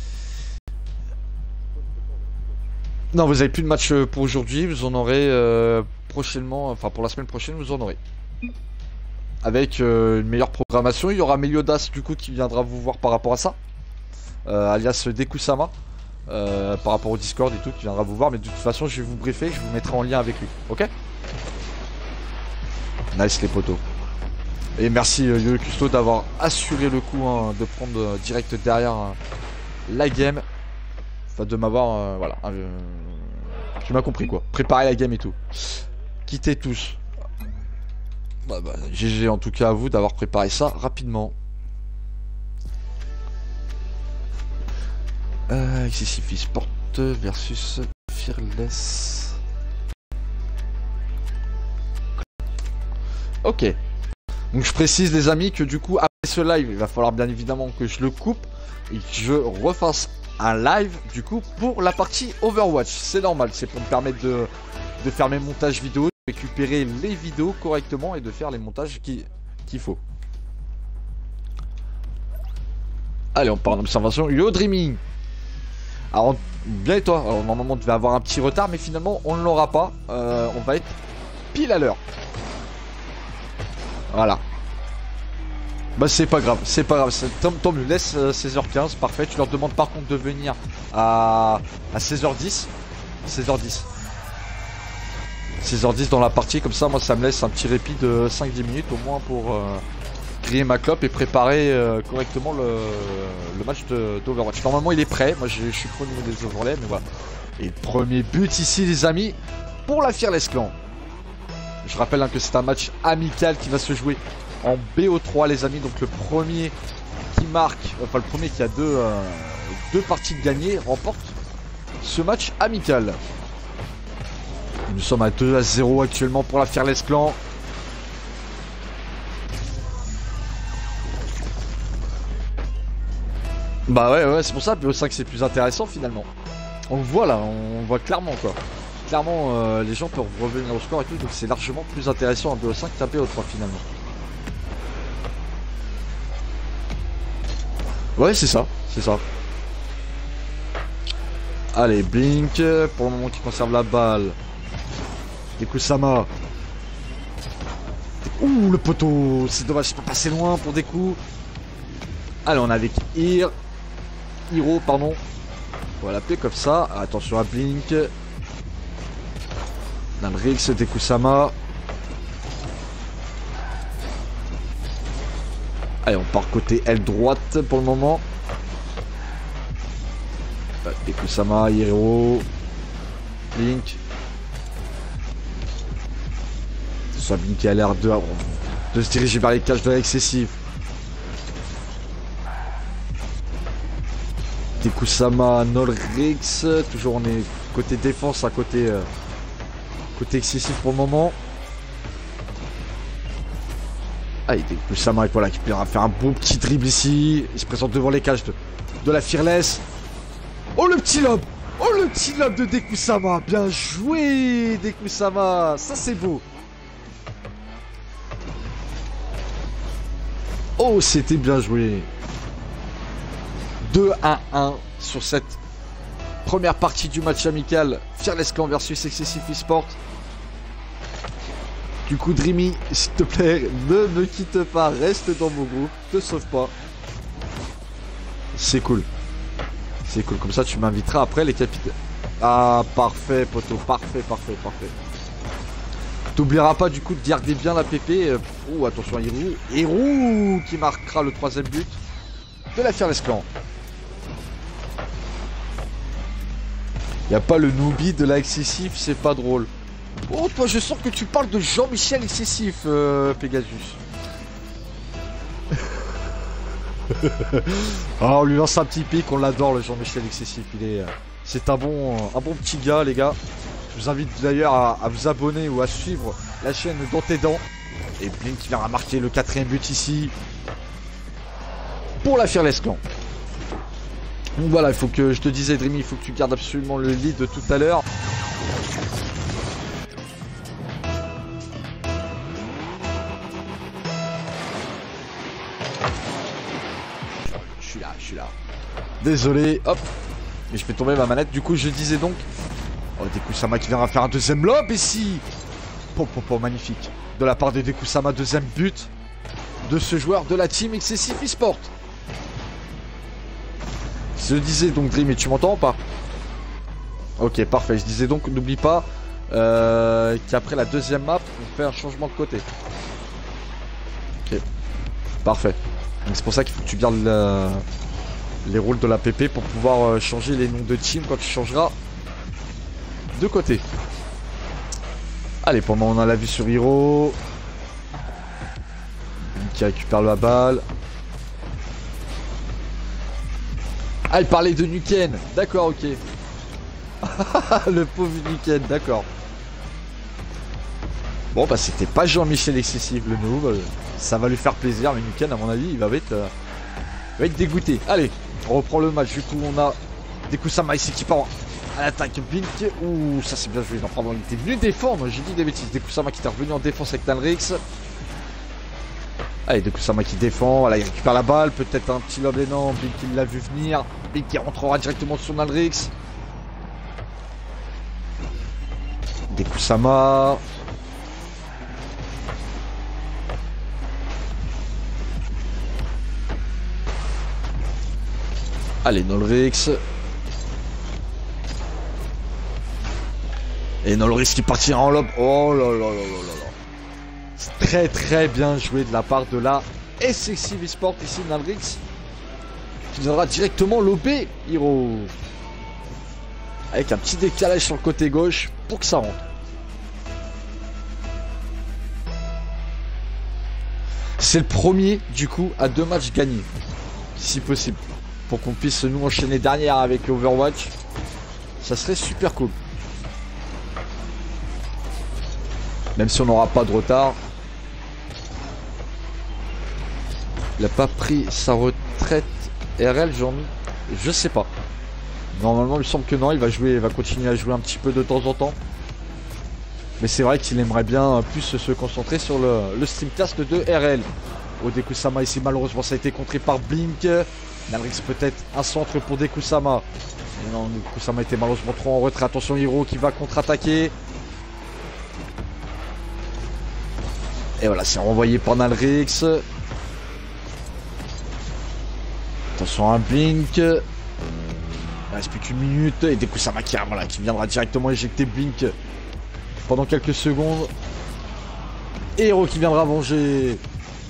Non, vous avez plus de match pour aujourd'hui, vous en aurez euh, prochainement, enfin pour la semaine prochaine, vous en aurez. Avec euh, une meilleure programmation, il y aura Meliodas du coup qui viendra vous voir par rapport à ça, euh, alias Dekusama, euh, par rapport au Discord et tout, qui viendra vous voir, mais de toute façon je vais vous briefer, je vous mettrai en lien avec lui, ok? Nice les potos. Et merci euh, Yo Custo d'avoir assuré le coup hein, de prendre euh, direct derrière euh, la game. De m'avoir, euh, voilà, euh, tu m'as compris quoi, préparer la game et tout. Quittez tous. Bah, bah, G G en tout cas à vous d'avoir préparé ça rapidement. Euh, Excessif Sport versus Fearless. Ok. Donc je précise les amis que du coup après ce live, il va falloir bien évidemment que je le coupe et que je refasse un live du coup pour la partie Overwatch. C'est normal, c'est pour me permettre de, de faire mes montages vidéo, de récupérer les vidéos correctement et de faire les montages qu'il qu'il faut. Allez, on part en observation. Yo Dreaming. Alors bien et toi, alors, normalement on devait avoir un petit retard mais finalement on ne l'aura pas. euh, On va être pile à l'heure. Voilà. Bah c'est pas grave, c'est pas grave, tant, tant mieux, laisse euh, seize heures quinze, parfait. Tu leur demandes par contre de venir à, à seize heures dix. seize heures dix. seize heures dix dans la partie, comme ça moi ça me laisse un petit répit de cinq dix minutes au moins pour euh, griller ma clope et préparer euh, correctement le, le match d'Overwatch. Normalement il est prêt, moi je suis pro au niveau des overlays, mais voilà. Et le premier but ici les amis, pour la Fearless Clan. Je rappelle hein, que c'est un match amical qui va se jouer en B O trois les amis, donc le premier qui marque, enfin le premier qui a deux, euh, deux parties de gagnées remporte ce match amical. Et nous sommes à deux à zéro actuellement pour la Fearless Clan. Bah ouais ouais c'est pour ça B O cinq c'est plus intéressant finalement. On le voit là, on voit clairement quoi. Clairement euh, les gens peuvent revenir au score et tout, donc c'est largement plus intéressant en B O cinq qu'un B O trois finalement. Ouais c'est ça, c'est ça. Allez, Blink, pour le moment qui conserve la balle. Dekusama. Ouh le poteau, c'est dommage, je peux passer loin pour des coups. Allez on est avec Ir. Hiro, pardon. On va l'appeler comme ça. Attention à Blink. Nalrix, Dekusama. Allez, on part côté aile droite pour le moment. Dekusama, Hiro, Blink. Sabine qui a l'air de, de se diriger vers les cages de l'excessif. Dekusama, Nolrix. Toujours on est côté défense, à côté, euh, côté excessif pour le moment. Ah, et Dekusama voilà, qui pourra faire un beau petit dribble ici. Il se présente devant les cages de, de la Fearless. Oh le petit lob! Oh le petit lob de Dekusama! Bien joué Dekusama! Ça c'est beau! Oh c'était bien joué! deux à un sur cette première partie du match amical Fearless Clan versus Excessive Esport. Du coup Dreamy, s'il te plaît, ne me quitte pas, reste dans mon groupe, te sauve pas. C'est cool. C'est cool, comme ça tu m'inviteras après les capitaines. Ah parfait poteau, parfait, parfait, parfait. T'oublieras pas du coup de garder bien la P P. Oh attention à Hirou. Hirou qui marquera le troisième but de la Fearless Clan. Y a pas le Noobi de la Excessif, c'est pas drôle. Oh toi je sens que tu parles de Jean-Michel Excessif euh, Pegasus. Ah on lui lance un petit pic, on l'adore le Jean-Michel Excessif. Il est, euh, c'est un bon, un bon petit gars les gars. Je vous invite d'ailleurs à, à vous abonner ou à suivre la chaîne Dans tes dents. Et Blink qui vient marquer le quatrième but ici pour la Fearless Clan. Donc voilà, il faut que, je te disais Dreamy, il faut que tu gardes absolument le lead de tout à l'heure. Je suis là, je suis là. Désolé, hop. Mais je fais tomber ma manette, du coup je disais donc... Oh Dekusama qui viendra faire un deuxième lob ici. Po, po, po, magnifique. De la part de Dekusama, deuxième but de ce joueur de la team Excessive Esport. Je disais donc Dream, et tu m'entends ou pas? Ok parfait, je disais donc n'oublie pas euh, qu'après la deuxième map on fait un changement de côté. Ok parfait. Donc c'est pour ça qu'il faut que tu gardes la... les rôles de la P P pour pouvoir euh, changer les noms de team quand tu changeras de côté. Allez, pour le moment on a la vue sur Hiro qui récupère la balle. Ah, il parlait de Nuken. D'accord, ok. Le pauvre Nuken, d'accord. Bon, bah, c'était pas Jean-Michel Excessif, le noob. Ça va lui faire plaisir, mais Nuken, à mon avis, il va être, euh, il va être dégoûté. Allez, on reprend le match. Du coup, on a Dekusama ici qui part à l'attaque. Blink. Ouh, ça c'est bien joué. Non, pardon, il était venu défendre. J'ai dit des bêtises. Dekusama qui était revenu en défense avec Nalrix. Allez, Dekusama qui défend, voilà, il récupère la balle, peut-être un petit lob énorme, Blink qui l'a vu venir, Blink qui rentrera directement sur Nalrix. Dekusama. Allez, Nolrix. Et Nolrix qui partira en lob. Oh là là là là là là. Très très bien joué de la part de la Excessive Esport ici, Nalrix qui viendra directement lober Hiro avec un petit décalage sur le côté gauche pour que ça rentre. C'est le premier du coup à deux matchs gagnés si possible pour qu'on puisse nous enchaîner derrière avec l'Overwatch. Ça serait super cool, même si on n'aura pas de retard. Il a pas pris sa retraite R L, Jean-Mi? Je sais pas. Normalement, il me semble que non. Il va jouer, il va continuer à jouer un petit peu de temps en temps. Mais c'est vrai qu'il aimerait bien plus se concentrer sur le, le streamcast de R L. Oh, Dekusama ici, malheureusement, ça a été contré par Blink. Nalrix peut-être un centre pour Dekusama. Mais non, Dekusama était malheureusement trop en retrait. Attention, Hiro qui va contre-attaquer. Et voilà, c'est renvoyé par Nalrix. Attention à un Blink. Il reste plus qu'une minute. Et Dekusama qui, voilà, qui viendra directement éjecter Blink pendant quelques secondes. Et Hiro qui viendra venger.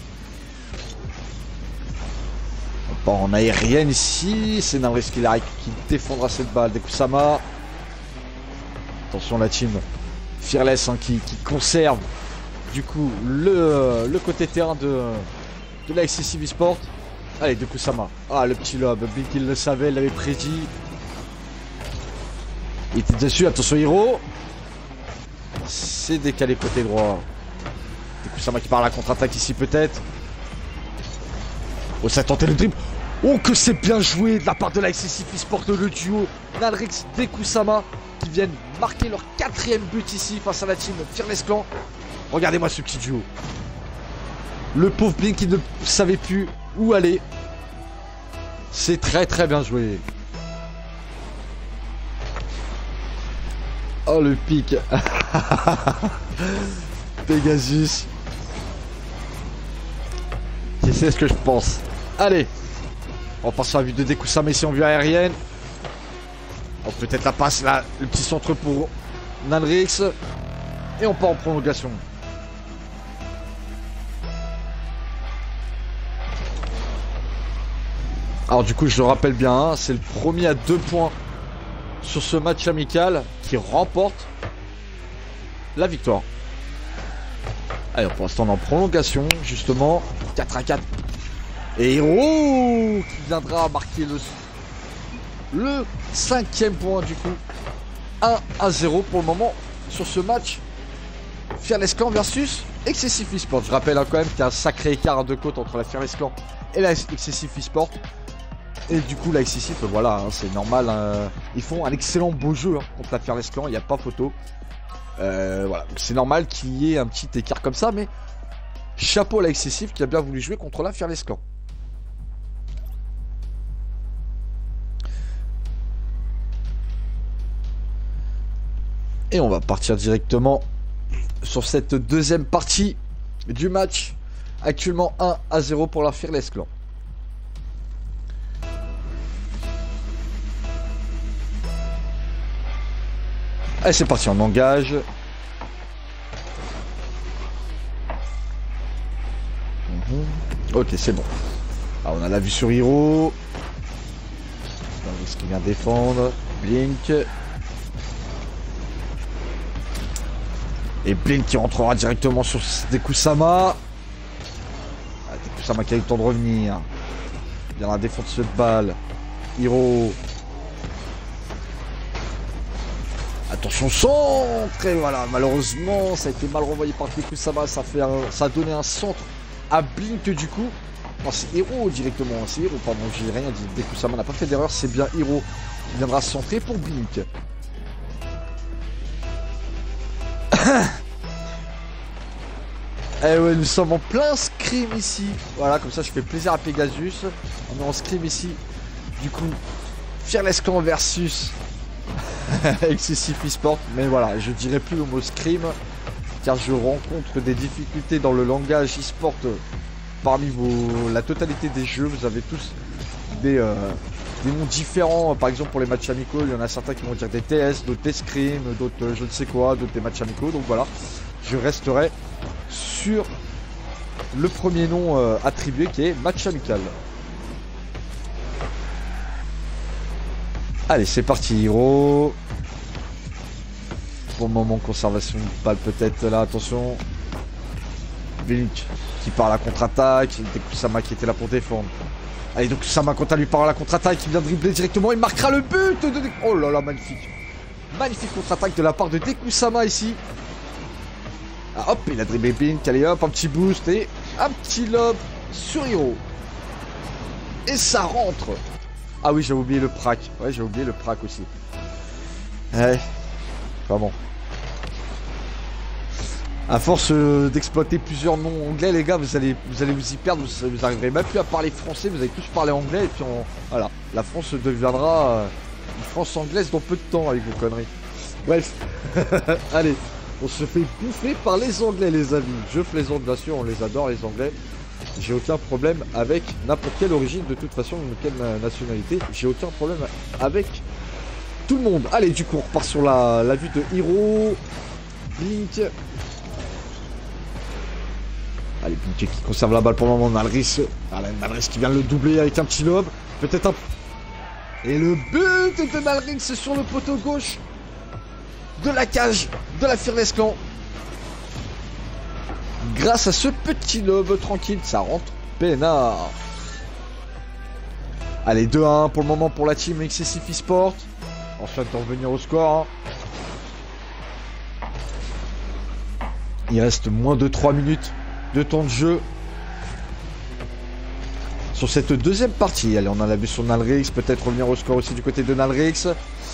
Bon, en aérienne ici. C'est Nalrix qui, qui défendra cette balle. Dekusama. Attention la team Fearless hein, qui, qui conserve du coup le, le côté terrain de, de la X C V Sport. Allez, de Kusama. Ah, le petit lob. Blink, il le savait, il l'avait prédit. Il était dessus, attention Hiro. C'est décalé côté droit. De Kusama qui part à la contre-attaque ici peut-être. Oh, ça a tenté le dribble. Oh, que c'est bien joué de la part de la X C V Sport, le duo Nalrix de Kusama qui viennent marquer leur quatrième but ici face à la team Fearless Clan. Regardez-moi ce petit duo. Le pauvre Blink qui ne savait plus où aller. C'est très très bien joué. Oh, le pic. Pegasus. Tu sais ce que je pense. Allez. On passe sur la vue de Kusama ici en vue aérienne. Oh, peut-être la passe là. Le petit centre pour Nalrix. Et on part en prolongation. Alors du coup je le rappelle bien, hein, c'est le premier à deux points sur ce match amical qui remporte la victoire. Alors pour l'instant on est en prolongation justement, quatre à quatre. Et Hiro qui viendra marquer le, le cinquième point du coup. un à zéro pour le moment sur ce match. Fearless Clan versus X C V Sport. Je rappelle hein, quand même qu'il y a un sacré écart de côte entre la Fearless Clan et la X C V Sport. Et du coup la X C V, voilà, hein, c'est normal. Hein, ils font un excellent beau jeu hein, contre la Fearless Clan, il n'y a pas photo. Euh, voilà, c'est normal qu'il y ait un petit écart comme ça, mais chapeau à la X C V qui a bien voulu jouer contre la Fearless Clan. Et on va partir directement sur cette deuxième partie du match. Actuellement un à zéro pour la Fearless Clan. Allez, c'est parti, on engage. Mmh. Ok, c'est bon. Ah, on a la vue sur Hiro. Ce qui vient défendre. Blink. Et Blink qui rentrera directement sur Kusama. Ah, Kusama qui a eu le temps de revenir. Il viendra défendre ce balle. Hiro. Attention, centre. Et voilà, malheureusement, ça a été mal renvoyé par Kusama. Ça, fait un, ça a donné un centre à Blink du coup. Non, c'est Hiro directement. C'est Hiro, pardon, j'ai rien dit. Kusama n'a pas fait d'erreur. C'est bien Hiro qui viendra centrer pour Blink. Eh ouais, nous sommes en plein scrim ici. Voilà, comme ça je fais plaisir à Pegasus. On est en scrim ici. Du coup, Fearless Clan versus X C V Sport. Mais voilà, je dirais plus le mot scrim car je rencontre des difficultés dans le langage e-sport parmi vos, la totalité des jeux. Vous avez tous des, euh, des noms différents. Par exemple pour les matchs amicaux, il y en a certains qui vont dire des T S, d'autres des scrims, d'autres euh, je ne sais quoi, d'autres des matchs amicaux. Donc voilà, je resterai sur le premier nom euh, attribué qui est match amical. Allez, c'est parti Hiro. Pour le moment, conservation de balle peut-être là, attention. Blink qui part à la contre-attaque. Kusama qui était là pour défendre. Allez, donc Kusama quand elle lui part à la contre-attaque, il vient dribbler directement, il marquera le but de... Oh là là, magnifique. Magnifique contre-attaque de la part de Kusama ici. Ah, hop, il a dribblé Blink, allez hop, un petit boost et un petit lob sur Hiro. Et ça rentre. Ah oui, j'ai oublié le prac. Ouais, j'ai oublié le prac aussi. Ouais, vraiment. À force euh, d'exploiter plusieurs noms anglais, les gars, vous allez, vous allez vous y perdre. Vous, vous arriverez même plus à parler français. Vous allez tous parler anglais et puis on, voilà, la France deviendra euh, une France anglaise dans peu de temps avec vos conneries. Bref, allez. On se fait bouffer par les Anglais, les amis. Je plaisante, bien sûr, on les adore, les Anglais. J'ai aucun problème avec n'importe quelle origine, de toute façon, quelle nationalité. J'ai aucun problème avec tout le monde. Allez, du coup, on repart sur la, la vue de Hiro. Blink. Allez, Blink qui conserve la balle pour le moment. Nalrix. Nalrix qui vient de le doubler avec un petit lob. Peut-être un... Et le but de Nalrix sur le poteau gauche de la cage de la Fearless Clan. grâce à ce petit lobe tranquille, ça rentre peinard. Allez, deux à un pour le moment pour la team Excessive Esport. On souhaite en revenir au score. Hein. Il reste moins de trois minutes de temps de jeu. Sur cette deuxième partie, allez, on en a vu sur Nalrix, peut-être revenir au score aussi du côté de Nalrix.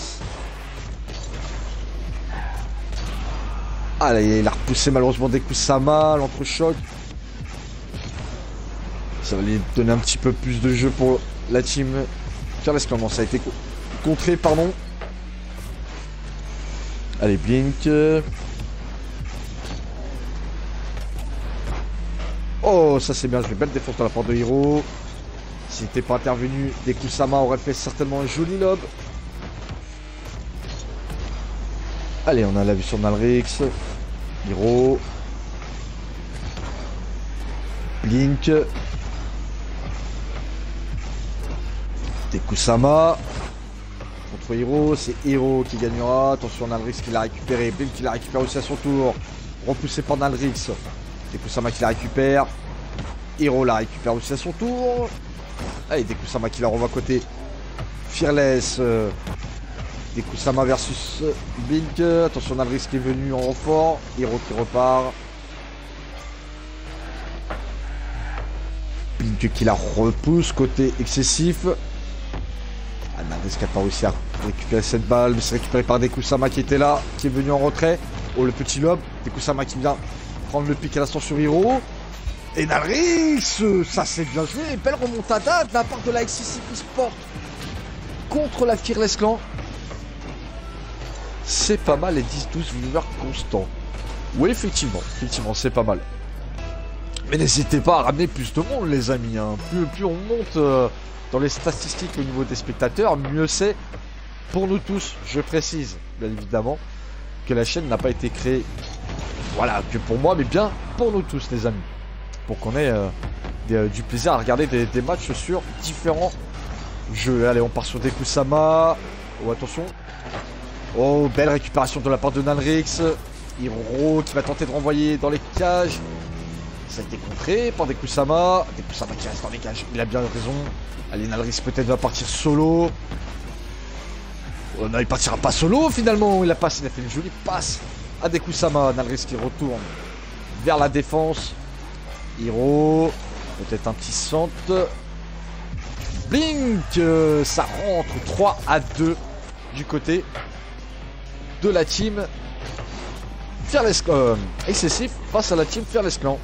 Allez, il a repoussé malheureusement des coups Sama, l'entrechoc. Ça va lui donner un petit peu plus de jeu pour la team. Tiens, laisse comment ça a été co contré, pardon. Allez, Blink. Oh, ça c'est bien, je vais belle défense de la part de Hiro. S'il n'était pas intervenu, des coups Sama aurait fait certainement un joli lob. Allez, on a la vue sur Nalrix. Hiro. Blink. Des coups Sama. Contre Hiro, c'est Hiro qui gagnera. Attention, Nalrix qui l'a récupéré. Blink qui l'a récupéré aussi à son tour. Repoussé par Nalrix. Des Kusama qui la récupère. Hiro la récupère aussi à son tour. Allez, des Kusama qui la revoit côté Fearless. Des Kusama versus Blink. Attention, Nalrix qui est venu en renfort. Hiro qui repart. Blink qui la repousse côté excessif. Ah, Nalrix qui n'a pas réussi à récupérer cette balle. Mais c'est récupéré par des Kusama qui était là. Qui est venu en retrait. Oh, le petit lob. Des Kusama qui vient prendre le pic à l'instant sur Hiro. Et Nalrix, ça c'est bien joué. Belle remontada de la part de la Excessive Esport contre la Fearless Clan. C'est pas mal les dix douze viewers constants. Oui, effectivement, effectivement, c'est pas mal. Mais n'hésitez pas à ramener plus de monde, les amis. Hein. Plus, plus on monte euh, dans les statistiques au niveau des spectateurs, mieux c'est pour nous tous. Je précise, bien évidemment, que la chaîne n'a pas été créée, voilà, que pour moi, mais bien pour nous tous, les amis. Pour qu'on ait euh, des, euh, du plaisir à regarder des, des matchs sur différents jeux. Allez, on part sur des Kusama. Oh, attention. Oh, belle récupération de la part de Nalrix. Hiro qui va tenter de renvoyer dans les cages. Ça a été contré par des Kusama. Des Kusama qui restent dans les cages. Il a bien raison. Allez, Nalrix peut-être va partir solo. Oh non, il partira pas solo finalement. Il a passé, il a fait une jolie passe à des Kusama. Nalrix qui retourne vers la défense. Hiro, peut-être un petit centre. Blink, euh, ça rentre trois à deux du côté de la team Fearless euh, Excessif face à la team Fearless Clan.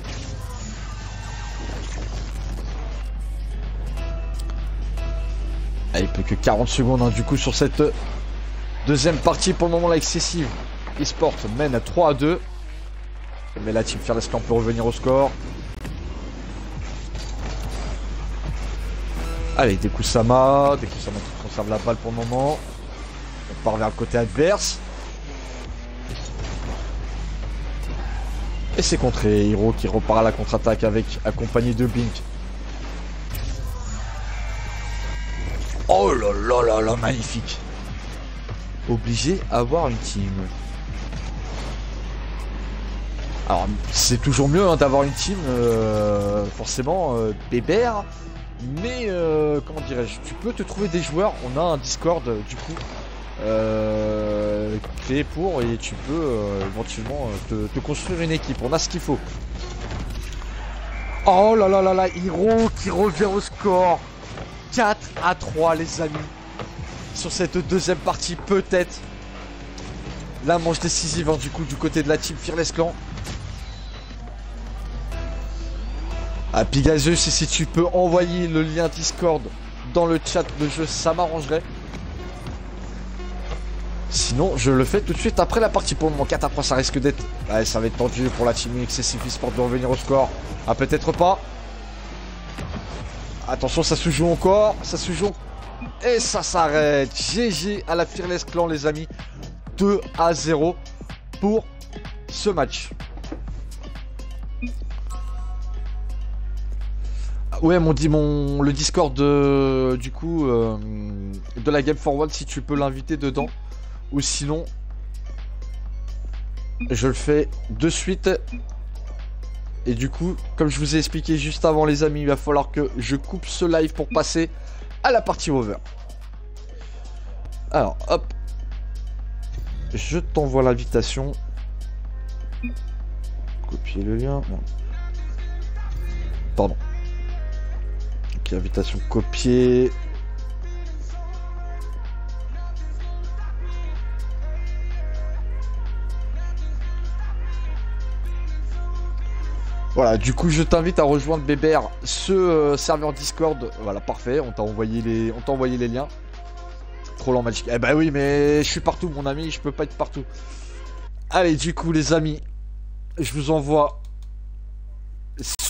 Ah, il peut que quarante secondes hein, du coup sur cette deuxième partie. Pour le moment, la Excessive Esport mène à trois à deux. Mais la team Fearless Clan peut revenir au score. Allez, des Kusama, des Kusama qui conservent la balle pour le moment. On part vers le côté adverse. Et c'est contré. Hiro qui repart à la contre-attaque avec accompagné de Blink. Oh là là là là, magnifique. Obligé à avoir une team. Alors, c'est toujours mieux hein, d'avoir une team, euh, forcément, euh, bébert. Mais, euh, comment dirais-je, tu peux te trouver des joueurs. On a un Discord, du coup, euh, créé pour, et tu peux euh, éventuellement te, te construire une équipe. On a ce qu'il faut. Oh là là là là, Hiro qui revient au score. quatre à trois, les amis. Sur cette deuxième partie, peut-être la manche décisive, hein, du coup, du côté de la team Fearless Clan. Ah, Pigasus, si tu peux envoyer le lien Discord dans le chat de jeu, ça m'arrangerait. Sinon, je le fais tout de suite après la partie. Pour le moment, quatre à trois, ça risque d'être... Ouais, ça va être tendu pour la team Excessive Esport de revenir au score. Ah, peut-être pas. Attention, ça se joue encore. Ça se joue. Et ça s'arrête. G G à la Fearless Clan, les amis. deux à zéro pour ce match. Ouais, m'ont dit mon le Discord de du coup euh, de la Game Forward, si tu peux l'inviter dedans, ou sinon je le fais de suite Et du coup, comme je vous ai expliqué juste avant les amis, il va falloir que je coupe ce live pour passer à la partie rover. Alors, hop. Je t'envoie l'invitation. Copier le lien. Non. Pardon. Ok, invitation copiée. Voilà, du coup je t'invite à rejoindre Bébert ce euh, serveur Discord. Voilà, parfait, on t'a envoyé les on t'a envoyé les liens. Trop lent Magic. Eh bah oui, mais je suis partout mon ami, je peux pas être partout. Allez, du coup les amis, je vous envoie